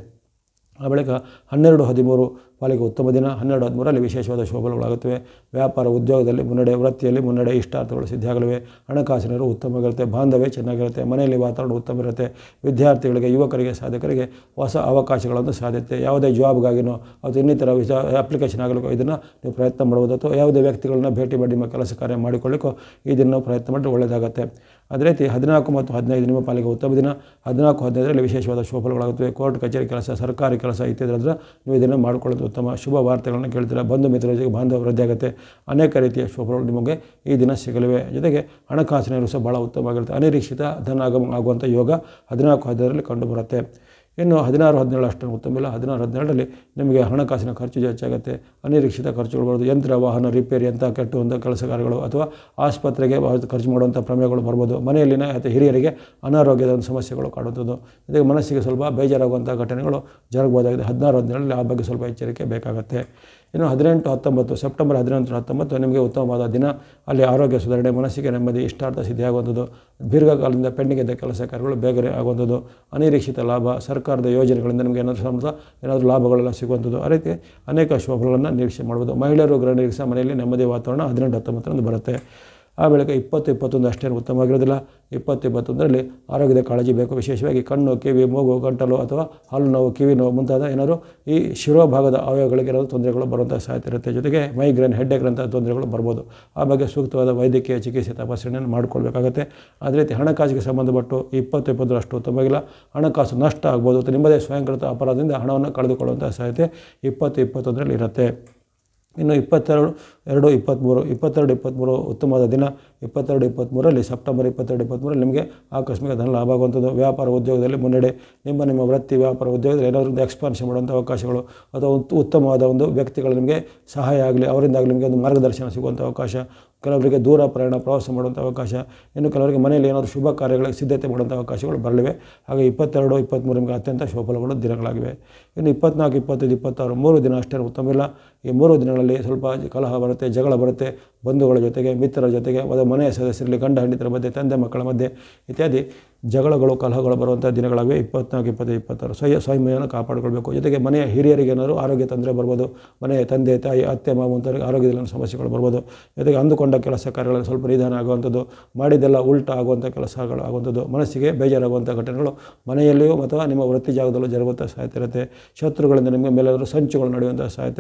ಆ ಬಳಿಕ ಹನ್ನೆರಡು ಹದಿಮೂರು ಪಾಲಿಗೆ ಉತ್ತಮ ದಿನ. ಹನ್ನೆರಡು ಹದಿಮೂರರಲ್ಲಿ ವಿಶೇಷವಾದ ಶೋಭಗಳಾಗುತ್ತವೆ. ವ್ಯಾಪಾರ, ಉದ್ಯೋಗದಲ್ಲಿ ಮುನ್ನಡೆ, ವೃತ್ತಿಯಲ್ಲಿ ಮುನ್ನಡೆ, ಇಷ್ಟಾರ್ಥಗಳು ಸಿದ್ಧಿಯಾಗಲಿವೆ. ಹಣಕಾಸಿನವರು ಉತ್ತಮವಾಗಿರುತ್ತೆ. ಬಾಂಧವ್ಯ ಚೆನ್ನಾಗಿರುತ್ತೆ. ಮನೆಯಲ್ಲಿ ವಾತಾವರಣ ಉತ್ತಮ ಇರುತ್ತೆ. ವಿದ್ಯಾರ್ಥಿಗಳಿಗೆ, ಯುವಕರಿಗೆ, ಸಾಧಕರಿಗೆ ಹೊಸ ಅವಕಾಶಗಳನ್ನು ಸಾಧ್ಯತೆ. ಯಾವುದೇ ಜಾಬ್ಗಾಗಿನೋ ಅಥವಾ ಇನ್ನಿತರ ವಿಸ ಅಪ್ಲಿಕೇಶನ್ ಆಗಲಿಕ್ಕೋ ಇದನ್ನು ನೀವು ಪ್ರಯತ್ನ ಮಾಡ್ಬೋದು. ಅಥವಾ ಯಾವುದೇ ವ್ಯಕ್ತಿಗಳನ್ನ ಭೇಟಿ ಮಾಡಿ ನಿಮ್ಮ ಕೆಲಸ ಕಾರ್ಯ ಮಾಡಿಕೊಳ್ಳಿಕ್ಕೋ ಈ ದಿನ ನಾವು ಪ್ರಯತ್ನ ಮಾಡಿದ್ರೆ ಒಳ್ಳೆಯದಾಗುತ್ತೆ. ಅದೇ ರೀತಿ ಹದಿನಾಲ್ಕು ಮತ್ತು ಹದಿನೈದು ನಿಮ್ಮ ಪಾಲಿಗೆ ಉತ್ತಮ ದಿನ. ಹದಿನಾಲ್ಕು ಹದಿನೈದರಲ್ಲಿ ವಿಶೇಷವಾದ ಶೋಭಗಳಾಗುತ್ತವೆ. ಕೋರ್ಟ್ ಕಚೇರಿ ಕೆಲಸ, ಸರ್ಕಾರಿ ಕೆಲಸ ಇತ್ಯಾದಿದ್ರೆ ನೀವು ಇದನ್ನು ಮಾಡಿಕೊಳ್ಳೋದು ಉತ್ತಮ. ಶುಭ ವಾರ್ತೆಗಳನ್ನು ಕೇಳ್ತೀರಾ. ಬಂಧು ಮಿತ್ರರ ಜೊತೆಗೆ ಬಾಂಧವ್ಯ ವೃದ್ಧಿ ಆಗುತ್ತೆ. ಅನೇಕ ರೀತಿಯ ಶುಭಗಳು ನಿಮಗೆ ಈ ದಿನ ಸಿಗಲಿವೆ. ಜೊತೆಗೆ ಹಣಕಾಸಿನ ಸಹ ಭಾಳ ಉತ್ತಮವಾಗಿರುತ್ತೆ. ಅನಿರೀಕ್ಷಿತ ಧನ ಆಗಮ ಆಗುವಂಥ ಯೋಗ ಹದಿನಾಲ್ಕು ಹದಿನೈದರಲ್ಲಿ ಕಂಡುಬರುತ್ತೆ. ಇನ್ನು ಹದಿನಾರು ಹದಿನೇಳು ಅಷ್ಟೊಂದು ಉತ್ತಮ ಇಲ್ಲ. ಹದಿನಾರು ಹದಿನೇಳರಲ್ಲಿ ನಿಮಗೆ ಹಣಕಾಸಿನ ಖರ್ಚು ಹೆಚ್ಚಾಗುತ್ತೆ. ಅನಿರೀಕ್ಷಿತ ಖರ್ಚುಗಳು ಬರ್ಬೋದು. ಯಂತ್ರ, ವಾಹನ ರಿಪೇರಿ ಅಂತ ಕೆಟ್ಟುವಂಥ ಕೆಲಸ ಕಾರ್ಯಗಳು ಅಥವಾ ಆಸ್ಪತ್ರೆಗೆ ಖರ್ಚು ಮಾಡುವಂಥ ಪ್ರಮೇಯಗಳು ಬರ್ಬೋದು. ಮನೆಯಲ್ಲಿನ ಅಥವಾ ಹಿರಿಯರಿಗೆ ಅನಾರೋಗ್ಯದ ಒಂದು ಸಮಸ್ಯೆಗಳು ಕಾಡುವಂಥದ್ದು. ಜೊತೆಗೆ ಮನಸ್ಸಿಗೆ ಸ್ವಲ್ಪ ಬೇಜಾರಾಗುವಂಥ ಘಟನೆಗಳು ಜರುಗಬಹುದಾಗಿದೆ. ಹದಿನಾರು ಹದಿನೇಳರಲ್ಲಿ ಆ ಬಗ್ಗೆ ಸ್ವಲ್ಪ ಎಚ್ಚರಿಕೆ ಬೇಕಾಗುತ್ತೆ. ಇನ್ನು ಹದಿನೆಂಟು ಹತ್ತೊಂಬತ್ತು ಸೆಪ್ಟೆಂಬರ್ ಹದಿನೆಂಟು ಹತ್ತೊಂಬತ್ತು ನಿಮಗೆ ಉತ್ತಮವಾದ ದಿನ. ಅಲ್ಲಿ ಆರೋಗ್ಯ ಸುಧಾರಣೆ, ಮನಸ್ಸಿಗೆ ನೆಮ್ಮದಿ, ಇಷ್ಟಾರ್ಥ ಸಿದ್ಧಿಯಾಗುವಂಥದ್ದು. ದೀರ್ಘಕಾಲದಿಂದ ಪೆಂಡಿಂಗ್ ಇದ್ದ ಕೆಲಸ ಕಾರ್ಯಗಳು ಬೇಗನೆ ಆಗುವಂಥದ್ದು. ಅನಿರೀಕ್ಷಿತ ಲಾಭ, ಸರ್ಕಾರದ ಯೋಜನೆಗಳಿಂದ ನಿಮಗೆ ಏನಾದರೂ ಸಂಬಂಧ ಏನಾದರೂ ಲಾಭಗಳೆಲ್ಲ ಸಿಗುವಂಥದ್ದು. ಆ ರೀತಿ ಅನೇಕ ಶುಭಗಳನ್ನು ನಿರೀಕ್ಷೆ ಮಾಡ್ಬೋದು. ಮಹಿಳೆಯರು, ಗೃಹಿಣಿಯರಿಗೆ ಸಹ ಮನೆಯಲ್ಲಿ ನೆಮ್ಮದಿ ವಾತಾವರಣ ಹದಿನೆಂಟು ಹತ್ತೊಂಬತ್ತರಂದು ಬರುತ್ತೆ. ಆ ಬಳಿಕ ಇಪ್ಪತ್ತು ಇಪ್ಪತ್ತೊಂದು ಅಷ್ಟೇನು ಉತ್ತಮವಾಗಿರೋದಿಲ್ಲ. ಇಪ್ಪತ್ತು ಇಪ್ಪತ್ತೊಂದರಲ್ಲಿ ಆರೋಗ್ಯದ ಕಾಳಜಿ ಬೇಕು. ವಿಶೇಷವಾಗಿ ಕಣ್ಣು, ಕಿವಿ, ಮೂಗು, ಗಂಟಲು ಅಥವಾ ಹಲ್ಲು ನೋವು, ಕಿವಿ ನೋವು ಮುಂತಾದ ಏನಾದರೂ ಈ ಶಿರೋಭಾಗದ ಅವಯವಗಳಿಗೆ ಏನಾದರೂ ತೊಂದರೆಗಳು ಬರುವಂಥ ಸಾಧ್ಯತೆ ಇರುತ್ತೆ. ಜೊತೆಗೆ ಮೈಗ್ರೇನ್, ಹೆಡ್ಡೇಕ್ರಂಥ ತೊಂದರೆಗಳು ಬರ್ಬೋದು. ಆ ಬಗ್ಗೆ ಸೂಕ್ತವಾದ ವೈದ್ಯಕೀಯ ಚಿಕಿತ್ಸೆ ತಪಾಸಣೆಯನ್ನು ಮಾಡಿಕೊಳ್ಬೇಕಾಗುತ್ತೆ. ಅದೇ ರೀತಿ ಹಣಕಾಸಿಗೆ ಸಂಬಂಧಪಟ್ಟು ಇಪ್ಪತ್ತು ಇಪ್ಪತ್ತರ ಅಷ್ಟು ಉತ್ತಮವಾಗಿಲ್ಲ. ಹಣಕಾಸು ನಷ್ಟ ಆಗ್ಬೋದು ಅಥವಾ ನಿಮ್ಮದೇ ಸ್ವಯಂಕೃತ ಅಪರಾಧದಿಂದ ಹಣವನ್ನು ಕಳೆದುಕೊಳ್ಳುವಂಥ ಸಾಧ್ಯತೆ ಇಪ್ಪತ್ತು ಇಪ್ಪತ್ತೊಂದರಲ್ಲಿ ಇರುತ್ತೆ. ಇನ್ನು ಇಪ್ಪತ್ತೆರಡು ಎರಡು ಇಪ್ಪತ್ತ್ಮೂರು ಇಪ್ಪತ್ತೆರಡು ಇಪ್ಪತ್ತ್ಮೂರು ಉತ್ತಮವಾದ ದಿನ. ಇಪ್ಪತ್ತೆರಡು ಇಪ್ಪತ್ತ್ಮೂರರಲ್ಲಿ ಸೆಪ್ಟೆಂಬರ್ ಇಪ್ಪತ್ತೆರಡು ಇಪ್ಪತ್ತ್ಮೂರಲ್ಲಿ ನಿಮಗೆ ಆಕಸ್ಮಿಕ ಧನ ಲಾಭ ಆಗುವಂಥದ್ದು. ವ್ಯಾಪಾರ, ಉದ್ಯೋಗದಲ್ಲಿ ಮುನ್ನಡೆ. ನಿಮ್ಮ ನಿಮ್ಮ ವೃತ್ತಿ, ವ್ಯಾಪಾರ, ಉದ್ಯೋಗದಲ್ಲಿ ಏನಾದರೂ ಒಂದು ಎಕ್ಸ್ಪಾನ್ಷನ್ ಮಾಡುವಂಥ ಅವಕಾಶಗಳು ಅಥವಾ ಉತ್ತಮವಾದ ಒಂದು ವ್ಯಕ್ತಿಗಳು ನಿಮಗೆ ಸಹಾಯ ಆಗಲಿ, ಅವರಿಂದಾಗಲಿ ನಿಮಗೆ ಒಂದು ಮಾರ್ಗದರ್ಶನ ಸಿಗುವಂಥ ಅವಕಾಶ. ಕೆಲವರಿಗೆ ದೂರ ಪ್ರಯಾಣ, ಪ್ರವಾಸ ಮಾಡುವಂಥ ಅವಕಾಶ. ಇನ್ನು ಕೆಲವರಿಗೆ ಮನೆಯಲ್ಲಿ ಏನಾದರೂ ಶುಭ ಕಾರ್ಯಗಳಿಗೆ ಸಿದ್ಧತೆ ಮಾಡುವಂಥ ಅವಕಾಶಗಳು ಬರಲಿವೆ. ಹಾಗೆ ಇಪ್ಪತ್ತೆರಡು ಇಪ್ಪತ್ತ್ಮೂರು ನಿಮಗೆ ಅತ್ಯಂತ ಶುಭಫಲಗಳು ದಿನಗಳಾಗಿವೆ. ಇನ್ನು ಇಪ್ಪತ್ತ್ನಾಲ್ಕು ಇಪ್ಪತ್ತೈದು ಇಪ್ಪತ್ತಾರು ಮೂರು ದಿನ ಅಷ್ಟೇ ಉತ್ತಮ ಇಲ್ಲ. ಈ ಮೂರು ದಿನಗಳಲ್ಲಿ ಸ್ವಲ್ಪ ಕಲಹ ಬರುತ್ತೆ, ಜಗಳ ಬರುತ್ತೆ. ಬಂಧುಗಳ ಜೊತೆಗೆ, ಮಿತ್ರರ ಜೊತೆಗೆ, ಅದು ಮನೆಯ ಸದಸ್ಯರಲ್ಲಿ, ಗಂಡ ಹೆಂಡತಿರ ಮಧ್ಯೆ, ತಂದೆ ಮಕ್ಕಳ ಮಧ್ಯೆ ಇತ್ಯಾದಿ ಜಗಳಗಳು, ಕಲಹಗಳು ಬರುವಂಥ ದಿನಗಳಾಗಿವೆ. ಇಪ್ಪತ್ತ್ನಾಲ್ಕು ಇಪ್ಪತ್ತೈದು ಇಪ್ಪತ್ತಾರು ಸ್ವಯ ಸ್ವಯಂಯನ್ನು ಕಾಪಾಡಿಕೊಳ್ಬೇಕು. ಜೊತೆಗೆ ಮನೆಯ ಹಿರಿಯರಿಗೆ ಏನಾದರೂ ಆರೋಗ್ಯ ತೊಂದರೆ ಬರ್ಬೋದು. ಮನೆಯ ತಂದೆ, ತಾಯಿ, ಅತ್ತೆ, ಮಾವ ಮುಂತಾದ ಆರೋಗ್ಯದಲ್ಲಿ ಸಮಸ್ಯೆಗಳು ಬರ್ಬೋದು. ಜೊತೆಗೆ ಅಂದುಕೊಂಡ ಕೆಲಸ ಕಾರ್ಯಗಳಲ್ಲಿ ಸ್ವಲ್ಪ ನಿಧಾನ ಆಗುವಂಥದ್ದು, ಮಾಡಿದ್ದೆಲ್ಲ ಉಲ್ಟಾ ಆಗುವಂಥ ಕೆಲಸಗಳು ಆಗುವಂಥದ್ದು, ಮನಸ್ಸಿಗೆ ಬೇಜಾರಾಗುವಂಥ ಘಟನೆಗಳು ಮನೆಯಲ್ಲಿಯೂ ಅಥವಾ ನಿಮ್ಮ ವೃತ್ತಿ ಜಾಗದಲ್ಲೂ ಜರುಗುವಂಥ ಸಾಧ್ಯತೆ ಇರುತ್ತೆ. ಶತ್ರುಗಳಿಂದ ನಿಮ್ಮ ಮೇಲಾದರೂ ಸಂಚುಗಳು ನಡೆಯುವಂಥ ಸಾಧ್ಯತೆ ಇರುತ್ತೆ. ಆ ಬಗ್ಗೆ